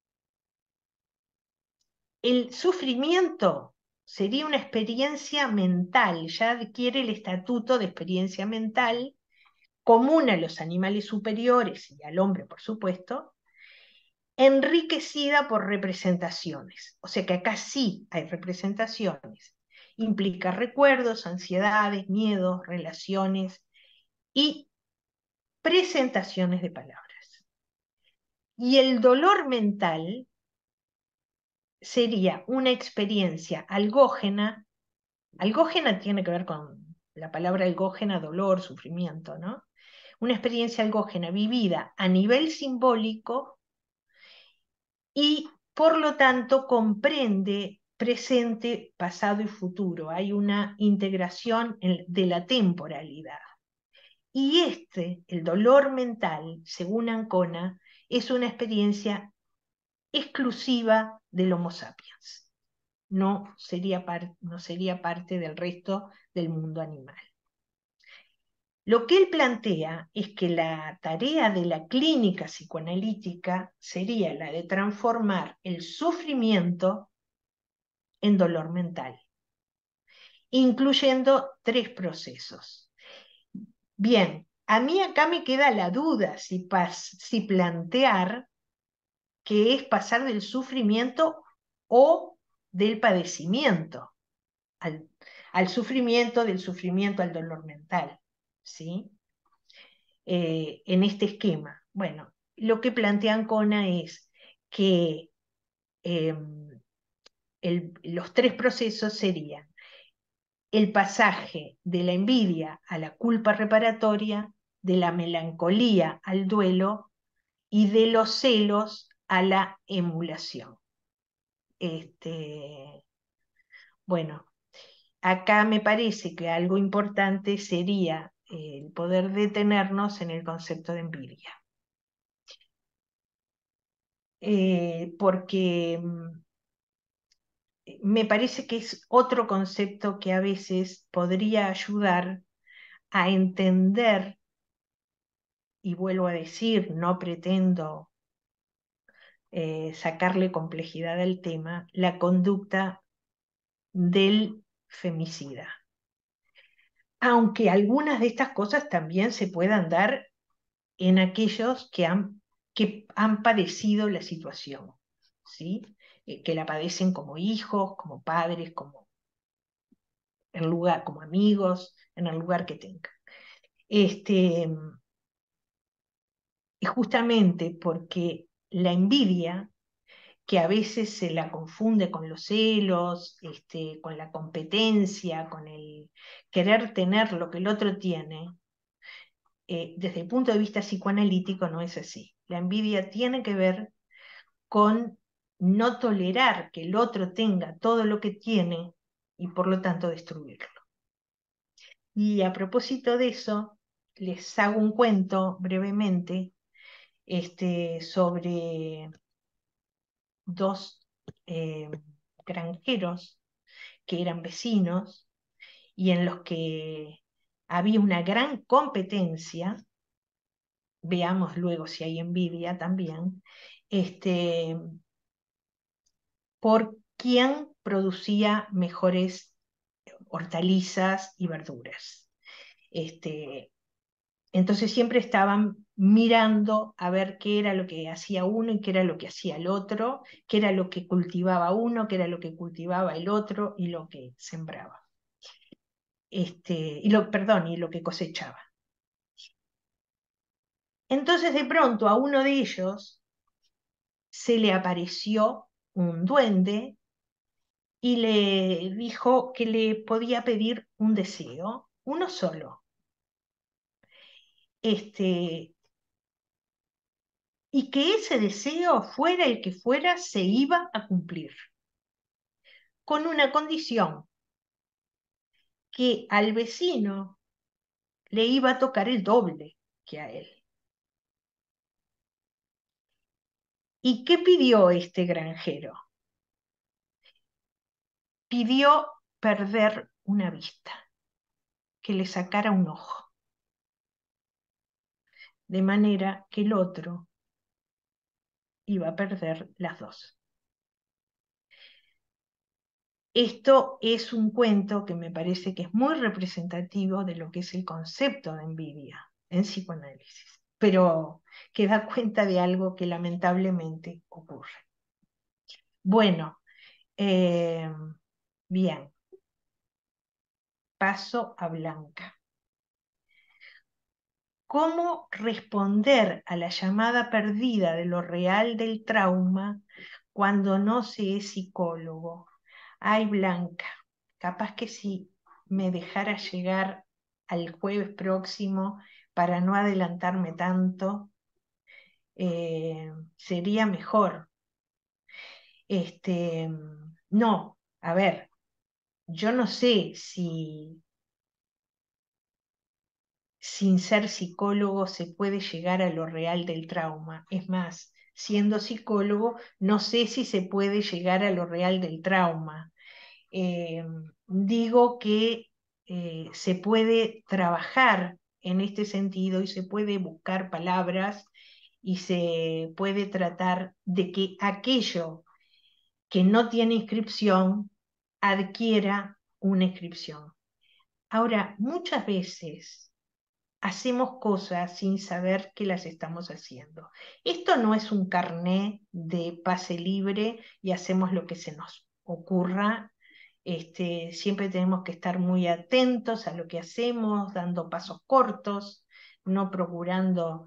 el sufrimiento sería una experiencia mental, ya adquiere el estatuto de experiencia mental, común a los animales superiores y al hombre, por supuesto, enriquecida por representaciones. O sea que acá sí hay representaciones. Implica recuerdos, ansiedades, miedos, relaciones y presentaciones de palabras. Y el dolor mental sería una experiencia algógena. Algógena tiene que ver con la palabra algógena, dolor, sufrimiento, ¿no? Una experiencia algógena vivida a nivel simbólico y por lo tanto comprende presente, pasado y futuro. Hay una integración de la temporalidad. Y el dolor mental, según Ancona, es una experiencia exclusiva del Homo sapiens. No sería parte del resto del mundo animal. Lo que él plantea es que la tarea de la clínica psicoanalítica sería la de transformar el sufrimiento en dolor mental, incluyendo 3 procesos. Bien, a mí acá me queda la duda si plantear que es pasar del sufrimiento o del padecimiento al, al sufrimiento, del sufrimiento al dolor mental, ¿sí? En este esquema. Bueno, lo que plantean Kona es que eh, los 3 procesos serían el pasaje de la envidia a la culpa reparatoria, de la melancolía al duelo y de los celos a la emulación. Bueno, acá me parece que algo importante sería el poder detenernos en el concepto de envidia. Porque me parece que es otro concepto que a veces podría ayudar a entender, y vuelvo a decir, no pretendo sacarle complejidad al tema, la conducta del femicida. Aunque algunas de estas cosas también se puedan dar en aquellos que han padecido la situación, ¿sí? Que la padecen como hijos, como padres, como amigos, en el lugar que tengan. Y justamente porque la envidia, que a veces se la confunde con los celos, con la competencia, con el querer tener lo que el otro tiene, desde el punto de vista psicoanalítico no es así. La envidia tiene que ver con no tolerar que el otro tenga todo lo que tiene y por lo tanto destruirlo. Y a propósito de eso, les hago un cuento brevemente sobre 2 granjeros que eran vecinos y en los que había una gran competencia. Veamos luego si hay envidia también, por quién producía mejores hortalizas y verduras. Entonces siempre estaban mirando a ver qué era lo que hacía uno y qué era lo que hacía el otro, qué era lo que cultivaba uno, qué era lo que cultivaba el otro y lo que sembraba. Y lo que cosechaba. Entonces de pronto a uno de ellos se le apareció un duende y le dijo que le podía pedir un deseo, uno solo. Y que ese deseo, fuera el que fuera, se iba a cumplir, con una condición, que al vecino le iba a tocar el doble que a él. ¿Y qué pidió este granjero? Pidió perder una vista, que le sacara un ojo, de manera que el otro iba a perder las 2. Esto es un cuento que me parece que es muy representativo de lo que es el concepto de envidia en psicoanálisis, pero que da cuenta de algo que lamentablemente ocurre. Bueno, bien, paso a Blanca. ¿Cómo responder a la llamada perdida de lo real del trauma cuando no se es psicólogo? Ay, Blanca, capaz que si me dejara llegar al jueves próximo para no adelantarme tanto, sería mejor. No, a ver, yo no sé si sin ser psicólogo se puede llegar a lo real del trauma. Es más, siendo psicólogo, no sé si se puede llegar a lo real del trauma. Digo que se puede trabajar en este sentido y se puede buscar palabras y se puede tratar de que aquello que no tiene inscripción adquiera una inscripción. Ahora, muchas veces hacemos cosas sin saber que las estamos haciendo. Esto no es un carné de pase libre y hacemos lo que se nos ocurra. Siempre tenemos que estar muy atentos a lo que hacemos, dando pasos cortos, no procurando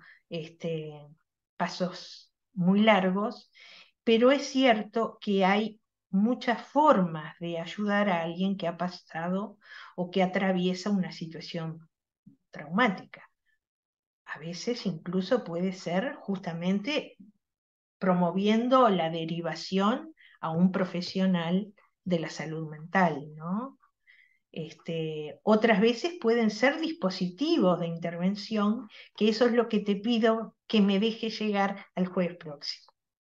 pasos muy largos, pero es cierto que hay muchas formas de ayudar a alguien que ha pasado o que atraviesa una situación traumática. A veces incluso puede ser justamente promoviendo la derivación a un profesional de la salud mental, ¿no? Otras veces pueden ser dispositivos de intervención, que eso es lo que te pido que me deje llegar al jueves próximo.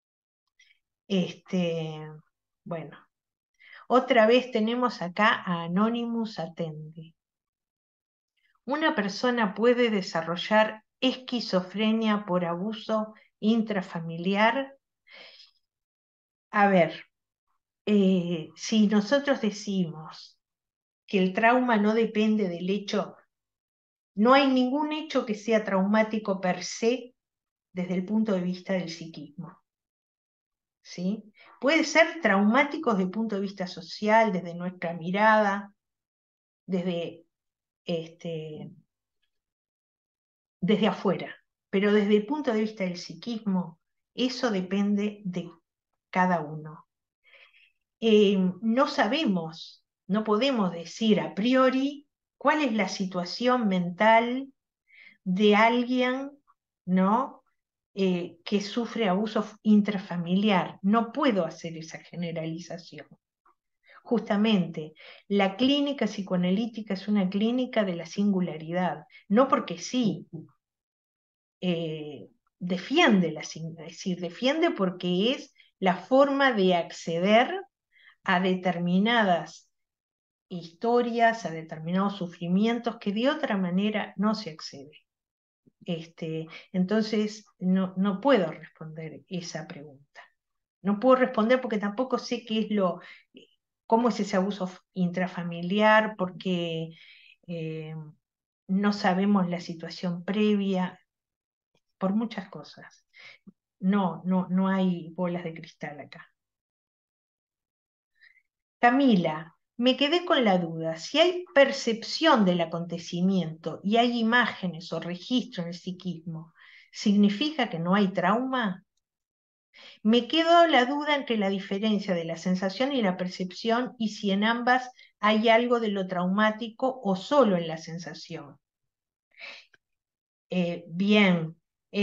Bueno, otra vez tenemos acá a Anonymous Atende. Una persona puede desarrollar esquizofrenia por abuso intrafamiliar. A ver, si nosotros decimos que el trauma no depende del hecho, no hay ningún hecho que sea traumático per se desde el punto de vista del psiquismo. ¿Sí? Puede ser traumático desde el punto de vista social, desde nuestra mirada, desde desde afuera, pero desde el punto de vista del psiquismo, eso depende de cada uno. No sabemos, no podemos decir a priori cuál es la situación mental de alguien, ¿no? Que sufre abuso intrafamiliar. No puedo hacer esa generalización. Justamente, la clínica psicoanalítica es una clínica de la singularidad, no porque sí, defiende es decir, defiende porque es la forma de acceder a determinadas historias, a determinados sufrimientos que de otra manera no se accede. Entonces, no puedo responder esa pregunta. No puedo responder porque tampoco sé cómo es ese abuso intrafamiliar, porque no sabemos la situación previa, por muchas cosas. No hay bolas de cristal acá. Camila, me quedé con la duda. Si hay percepción del acontecimiento y hay imágenes o registro en el psiquismo, ¿significa que no hay trauma? Me quedó la duda entre la diferencia de la sensación y la percepción y si en ambas hay algo de lo traumático o solo en la sensación. Bien,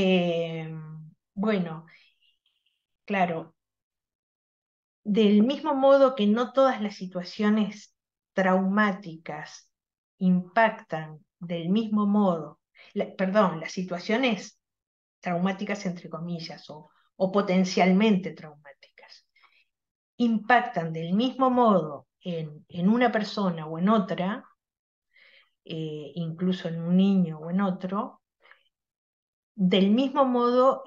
bueno, claro, del mismo modo que no todas las situaciones traumáticas impactan del mismo modo, perdón, las situaciones traumáticas entre comillas o potencialmente traumáticas impactan del mismo modo en una persona o en otra, incluso en un niño o en otro, del mismo modo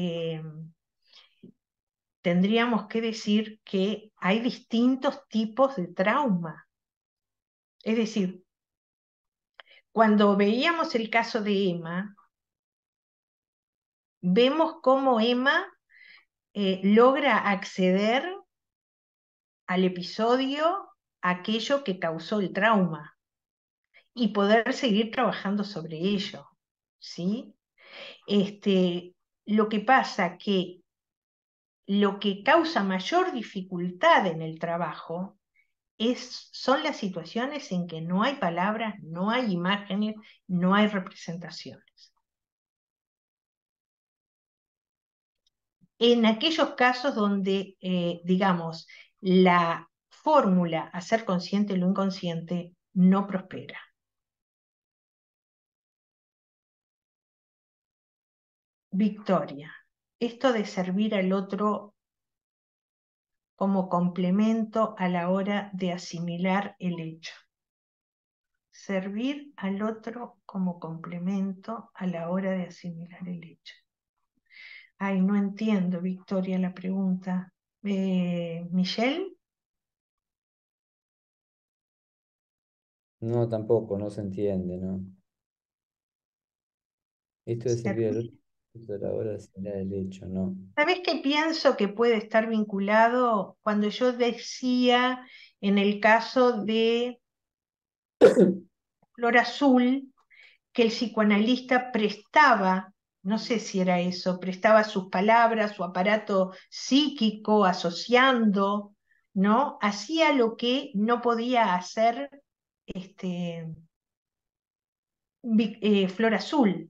tendríamos que decir que hay distintos tipos de trauma. Es decir, cuando veíamos el caso de Emma, vemos cómo Emma logra acceder al episodio, aquello que causó el trauma, y poder seguir trabajando sobre ello, ¿sí? Lo que pasa que lo que causa mayor dificultad en el trabajo son las situaciones en que no hay palabras, no hay imágenes, no hay representaciones. En aquellos casos donde, digamos, la fórmula hacer consciente lo inconsciente no prospera. Victoria. esto de servir al otro como complemento a la hora de asimilar el hecho. Servir al otro como complemento a la hora de asimilar el hecho. Ay, no entiendo, Victoria, la pregunta. ¿Michelle? No, tampoco, no se entiende, ¿no? Esto de servir al Servir. otro a la hora de señalar el hecho, ¿no? ¿Sabés qué pienso que puede estar vinculado cuando yo decía en el caso de Flor Azul que el psicoanalista prestaba, no sé si era eso, prestaba sus palabras, su aparato psíquico, asociando, ¿no? Hacía lo que no podía hacer este, Flor Azul.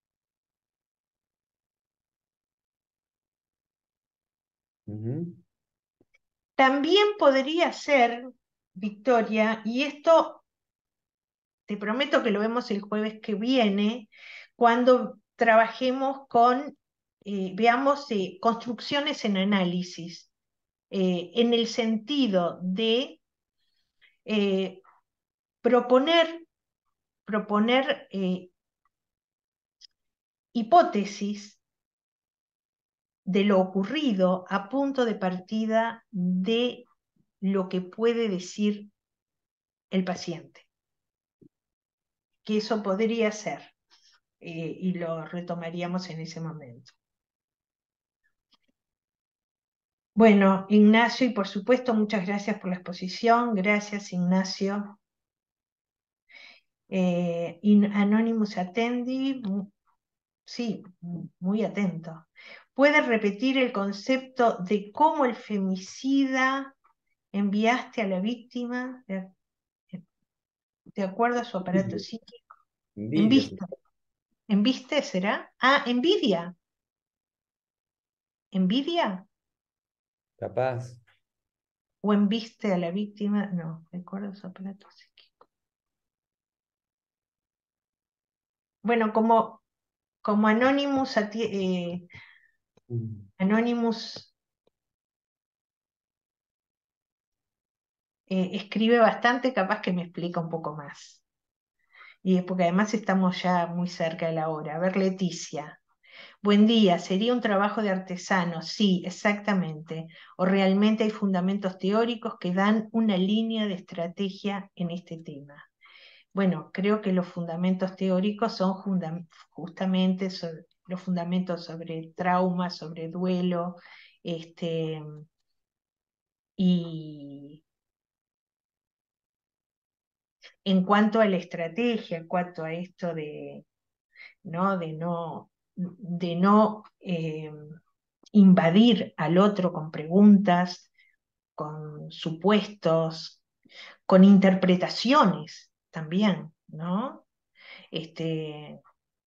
Ujú. También podría ser, Victoria, y esto te prometo que lo vemos el jueves que viene, cuando trabajemos con, veamos, construcciones en análisis, en el sentido de eh, proponer, proponer hipótesis de lo ocurrido a punto de partida de lo que puede decir el paciente, que eso podría ser, y lo retomaríamos en ese momento. Bueno, Ignacio, y por supuesto, muchas gracias por la exposición. Gracias, Ignacio. Anonymous Attendi, sí, muy atento. ¿Puedes repetir el concepto de cómo el femicida enviaste a la víctima de acuerdo a su aparato Envidia, psíquico? ¿En envidia, vista? ¿En viste será? Ah, envidia. ¿Envidia? capaz. ¿O enviste a la víctima? No, de acuerdo a su aparato psíquico. Bueno, como Anonymous, Mm. Anonymous escribe bastante, capaz que me explica un poco más. Y porque además estamos ya muy cerca de la hora. A ver, Leticia. Buen día, ¿sería un trabajo de artesano? Sí, exactamente. ¿O realmente hay fundamentos teóricos que dan una línea de estrategia en este tema? Bueno, creo que los fundamentos teóricos son justamente los fundamentos sobre trauma, sobre duelo, este, y en cuanto a la estrategia, en cuanto a esto ¿no? de no invadir al otro con preguntas, con supuestos, con interpretaciones también, ¿no? Este,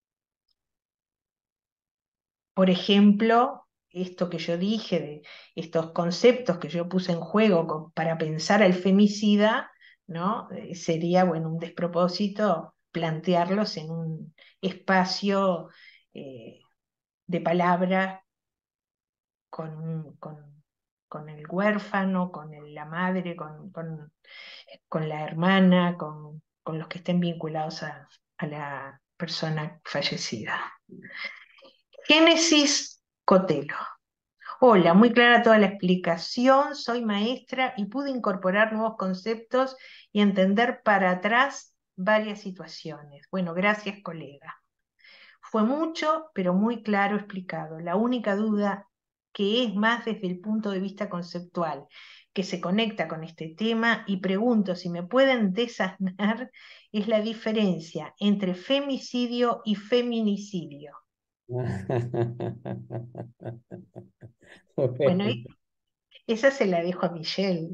por ejemplo, esto que yo dije, de estos conceptos que yo puse en juego para pensar al femicida, ¿no? Sería, bueno, un despropósito plantearlos en un espacio eh, de palabras con el huérfano, la madre, con la hermana, con los que estén vinculados a la persona fallecida. Génesis Cotelo. Hola, muy clara toda la explicación, soy maestra y pude incorporar nuevos conceptos y entender para atrás varias situaciones. Bueno, gracias, colega. Fue mucho, pero muy claro explicado. La única duda que es más desde el punto de vista conceptual, que se conecta con este tema y pregunto si me pueden desasnar, es la diferencia entre femicidio y feminicidio. Bueno, Bueno. esa se la dejo a Michelle.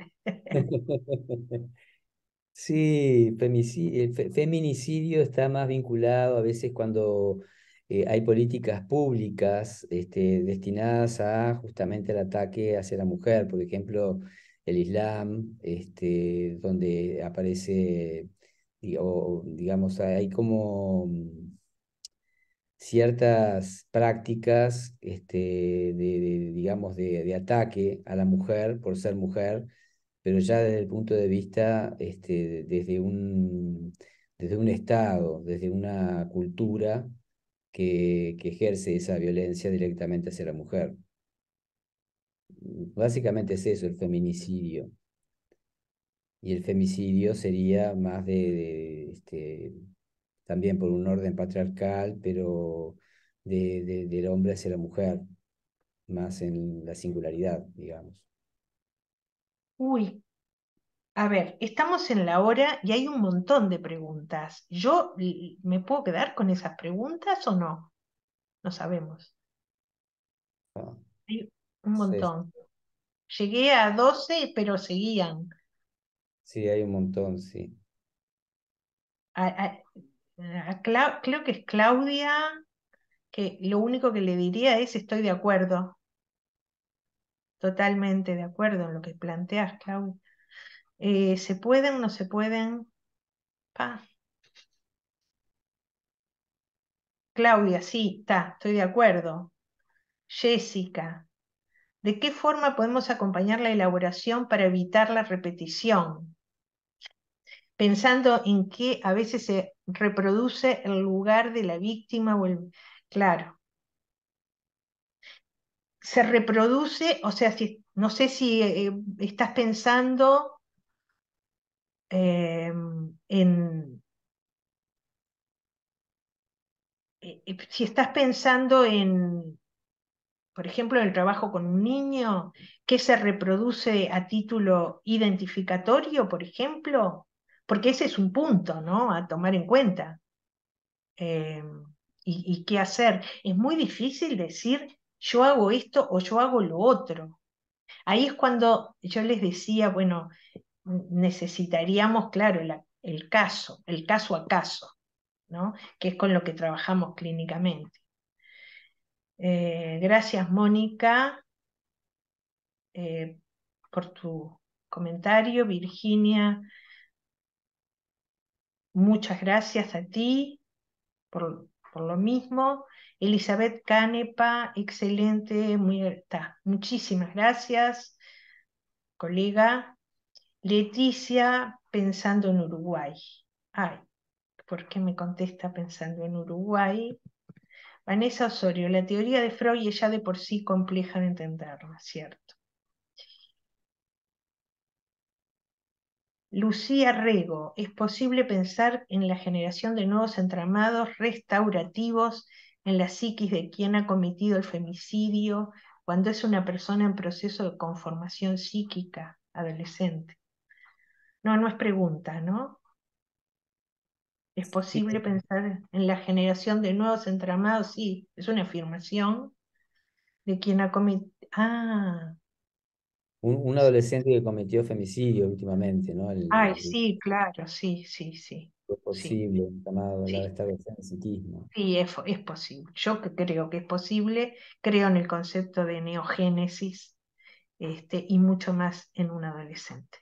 Sí, feminicidio está más vinculado a veces cuando hay políticas públicas destinadas a justamente al ataque hacia la mujer, por ejemplo, el Islam, donde aparece, o digamos, hay como ciertas prácticas digamos, de ataque a la mujer por ser mujer, pero ya desde el punto de vista, desde un Estado, desde una cultura que ejerce esa violencia directamente hacia la mujer. Básicamente es eso, el feminicidio. Y el femicidio sería más también por un orden patriarcal, pero del hombre hacia la mujer, más en la singularidad, digamos. Uy, a ver, estamos en la hora y hay un montón de preguntas. ¿Me puedo quedar con esas preguntas o no? No sabemos. Ah, Hay un sí, montón. Llegué a 12, pero seguían. sí, hay un montón, sí. A- a- Creo que es Claudia, que lo único que le diría es estoy de acuerdo, totalmente de acuerdo en lo que planteas, Claudia. ¿Se pueden, no se pueden? Pa. Claudia, sí, está, estoy de acuerdo. Jessica, ¿de qué forma podemos acompañar la elaboración para evitar la repetición? Pensando en que a veces se reproduce el lugar de la víctima o el... Claro, se reproduce, o sea, no sé si estás pensando en... si estás pensando en, por ejemplo, en el trabajo con un niño, que se reproduce a título identificatorio, por ejemplo, porque ese es un punto, ¿no? A tomar en cuenta. Eh, y qué hacer. Es muy difícil decir yo hago esto o yo hago lo otro. Ahí es cuando yo les decía, bueno, necesitaríamos, claro, el caso a caso, ¿no? Que es con lo que trabajamos clínicamente. Gracias, Mónica, eh, por tu comentario. Virginia, muchas gracias a ti por lo mismo. Elizabeth Canepa, excelente, muchísimas gracias, colega. Leticia, pensando en Uruguay. Ay, ¿por qué me contesta pensando en Uruguay? Vanessa Osorio, la teoría de Freud es ya de por sí compleja de entenderla, ¿cierto? Lucía Rego, ¿es posible pensar en la generación de nuevos entramados restaurativos en la psiquis de quien ha cometido el femicidio cuando es una persona en proceso de conformación psíquica, adolescente? No, no es pregunta, ¿no? ¿Es Sí, posible pensar en la generación de nuevos entramados? Sí, es una afirmación de quien ha cometido... Ah, un adolescente que cometió femicidio últimamente, ¿no? ay, sí, claro, sí, sí, sí, Fue sí, posible, llamado la sí. establecer en psiquismo. Sí, es posible. Yo creo que es posible, creo en el concepto de neogénesis, y mucho más en un adolescente.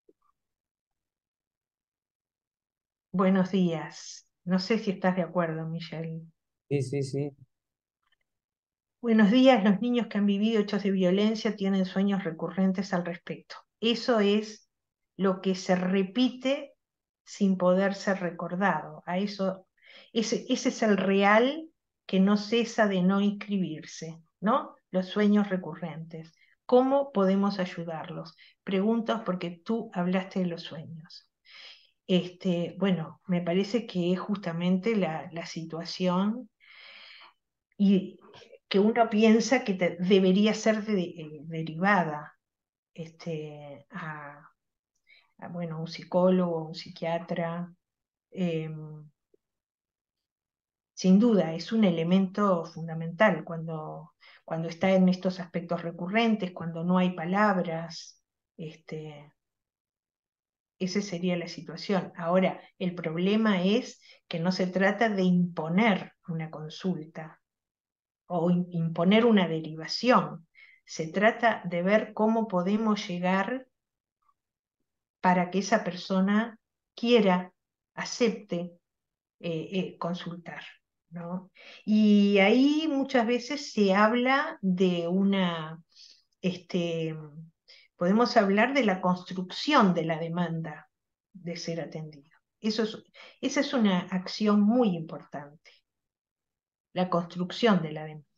Buenos días. No sé si estás de acuerdo, Michelle. Sí, sí, sí. Buenos días. Los niños que han vivido hechos de violencia tienen sueños recurrentes al respecto. Eso es lo que se repite sin poder ser recordado. Ese es el real que no cesa de no inscribirse, ¿no? Los sueños recurrentes. ¿Cómo podemos ayudarlos? Preguntas porque tú hablaste de los sueños. Bueno, me parece que es justamente la situación y que uno piensa que debería ser derivada bueno, a un psicólogo, un psiquiatra. eh, Sin duda, es un elemento fundamental cuando está en estos aspectos recurrentes, cuando no hay palabras. este, Esa sería la situación. Ahora, el problema es que no se trata de imponer una consulta o imponer una derivación. Se trata de ver cómo podemos llegar para que esa persona quiera, acepte consultar, ¿no? Y ahí muchas veces se habla de este, podemos hablar de la construcción de la demanda de ser atendido. Esa es una acción muy importante, la construcción de la demanda.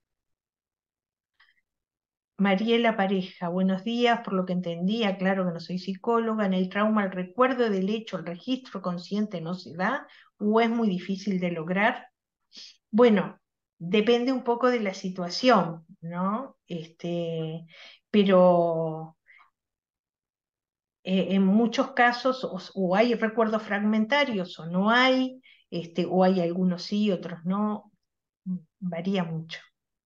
Mariela Pareja, buenos días, por lo que entendí, aclaro que no soy psicóloga, en el trauma el recuerdo del hecho, el registro consciente no se da o es muy difícil de lograr. Bueno, depende un poco de la situación, ¿no? Pero en muchos casos o hay recuerdos fragmentarios o no hay, o hay algunos sí, otros no, varía mucho.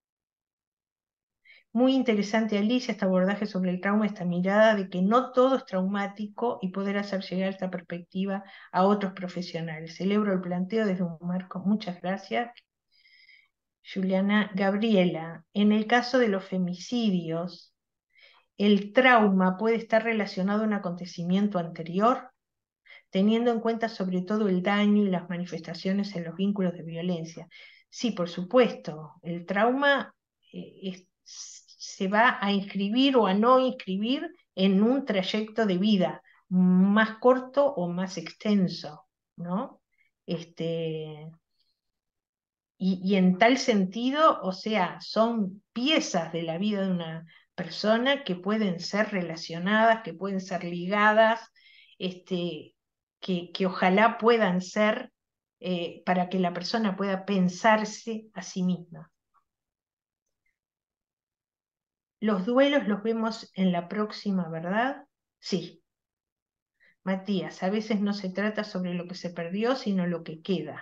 Muy interesante, Alicia, este abordaje sobre el trauma, esta mirada de que no todo es traumático y poder hacer llegar esta perspectiva a otros profesionales. Celebro el planteo desde un marco. Muchas gracias. Juliana Gabriela, en el caso de los femicidios, ¿el trauma puede estar relacionado a un acontecimiento anterior, teniendo en cuenta sobre todo el daño y las manifestaciones en los vínculos de violencia? Sí, por supuesto, el trauma se va a inscribir o a no inscribir en un trayecto de vida más corto o más extenso, ¿no? Y en tal sentido, o sea, son piezas de la vida de una persona que pueden ser relacionadas, que pueden ser ligadas, que ojalá puedan ser para que la persona pueda pensarse a sí misma. Los duelos los vemos en la próxima, ¿verdad? Sí. Matías, a veces no se trata sobre lo que se perdió, sino lo que queda.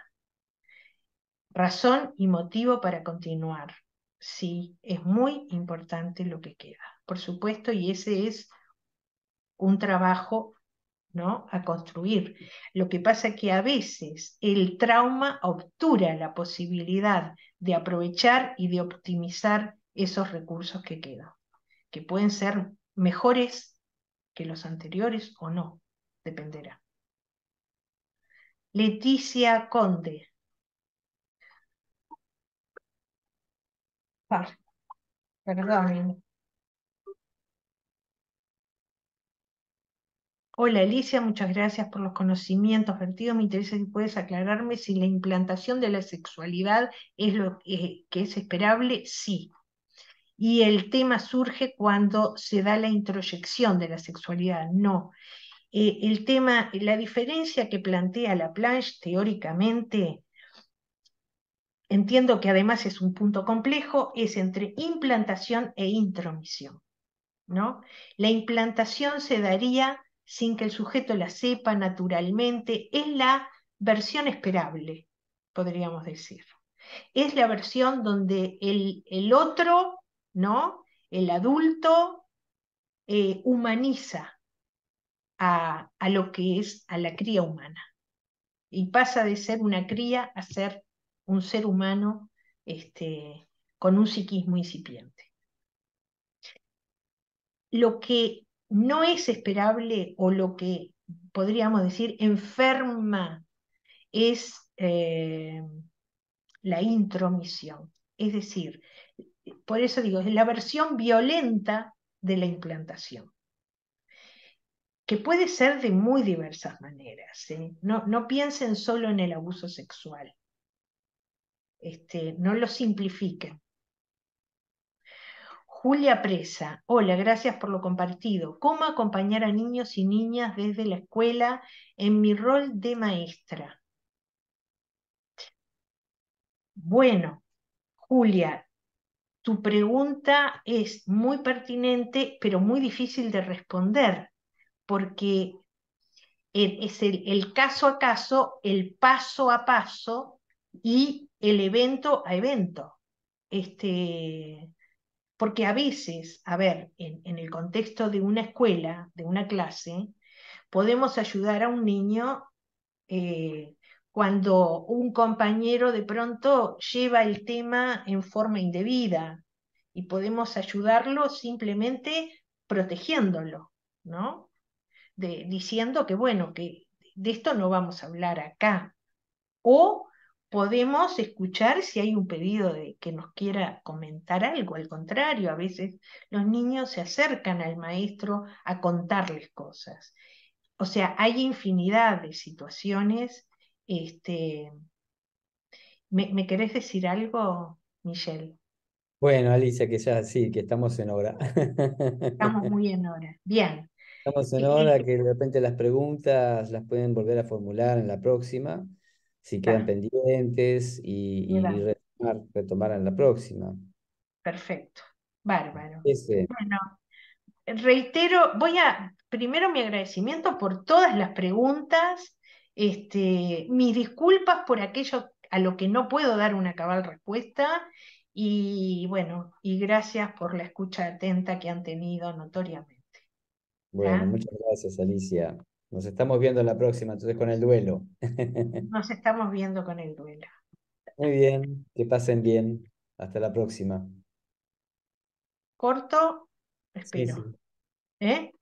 Razón y motivo para continuar. Sí, es muy importante lo que queda, por supuesto, y ese es un trabajo, ¿no?, a construir. Lo que pasa es que a veces el trauma obtura la posibilidad de aprovechar y de optimizar esos recursos que quedan, que pueden ser mejores que los anteriores o no, dependerá. Leticia Conde. Ah, perdón. Hola Alicia, muchas gracias por los conocimientos vertidos. Me interesa si puedes aclararme si la implantación de la sexualidad es lo que es esperable. Sí. Y el tema surge cuando se da la introyección de la sexualidad. No. El tema, la diferencia que plantea Laplanche teóricamente, entiendo que además es un punto complejo, es entre implantación e intromisión, ¿no? La implantación se daría sin que el sujeto la sepa naturalmente, es la versión esperable, podríamos decir. Es la versión donde el otro, ¿no?, el adulto, humaniza a lo que es a la cría humana y pasa de ser una cría a ser un ser humano con un psiquismo incipiente. Lo que no es esperable o lo que podríamos decir enferma es la intromisión. Es decir, por eso digo, es la versión violenta de la implantación, que puede ser de muy diversas maneras. No piensen solo en el abuso sexual. No lo simplifiquen. Julia Presa, hola, gracias por lo compartido. ¿Cómo acompañar a niños y niñas desde la escuela en mi rol de maestra? Bueno, Julia, tu pregunta es muy pertinente, pero muy difícil de responder, porque es el caso a caso, el paso a paso y el evento a evento. Porque a veces, a ver, en el contexto de una escuela, de una clase, podemos ayudar a un niño cuando un compañero de pronto lleva el tema en forma indebida y podemos ayudarlo simplemente protegiéndolo, ¿no? Diciendo que, bueno, que de esto no vamos a hablar acá. O podemos escuchar si hay un pedido de que nos quiera comentar algo. Al contrario, a veces los niños se acercan al maestro a contarles cosas. O sea, hay infinidad de situaciones. Este, ¿me querés decir algo, Michelle? Bueno, Alicia, que ya sí, que estamos en hora. Estamos muy en hora. Bien. Estamos en Eh, hora, que de repente las preguntas las pueden volver a formular en la próxima, si quedan Está, pendientes, y queda retomar en la próxima. perfecto. Bárbaro. Ese, Bueno, reitero, primero mi agradecimiento por todas las preguntas, mis disculpas por aquello a lo que no puedo dar una cabal respuesta, y bueno, y gracias por la escucha atenta que han tenido notoriamente. bueno, ¿Tá? muchas gracias, Alicia. Nos estamos viendo en la próxima, entonces con el duelo. Nos estamos viendo con el duelo. Muy bien, que pasen bien. Hasta la próxima. Corto, Sí, espero. sí. ¿Eh?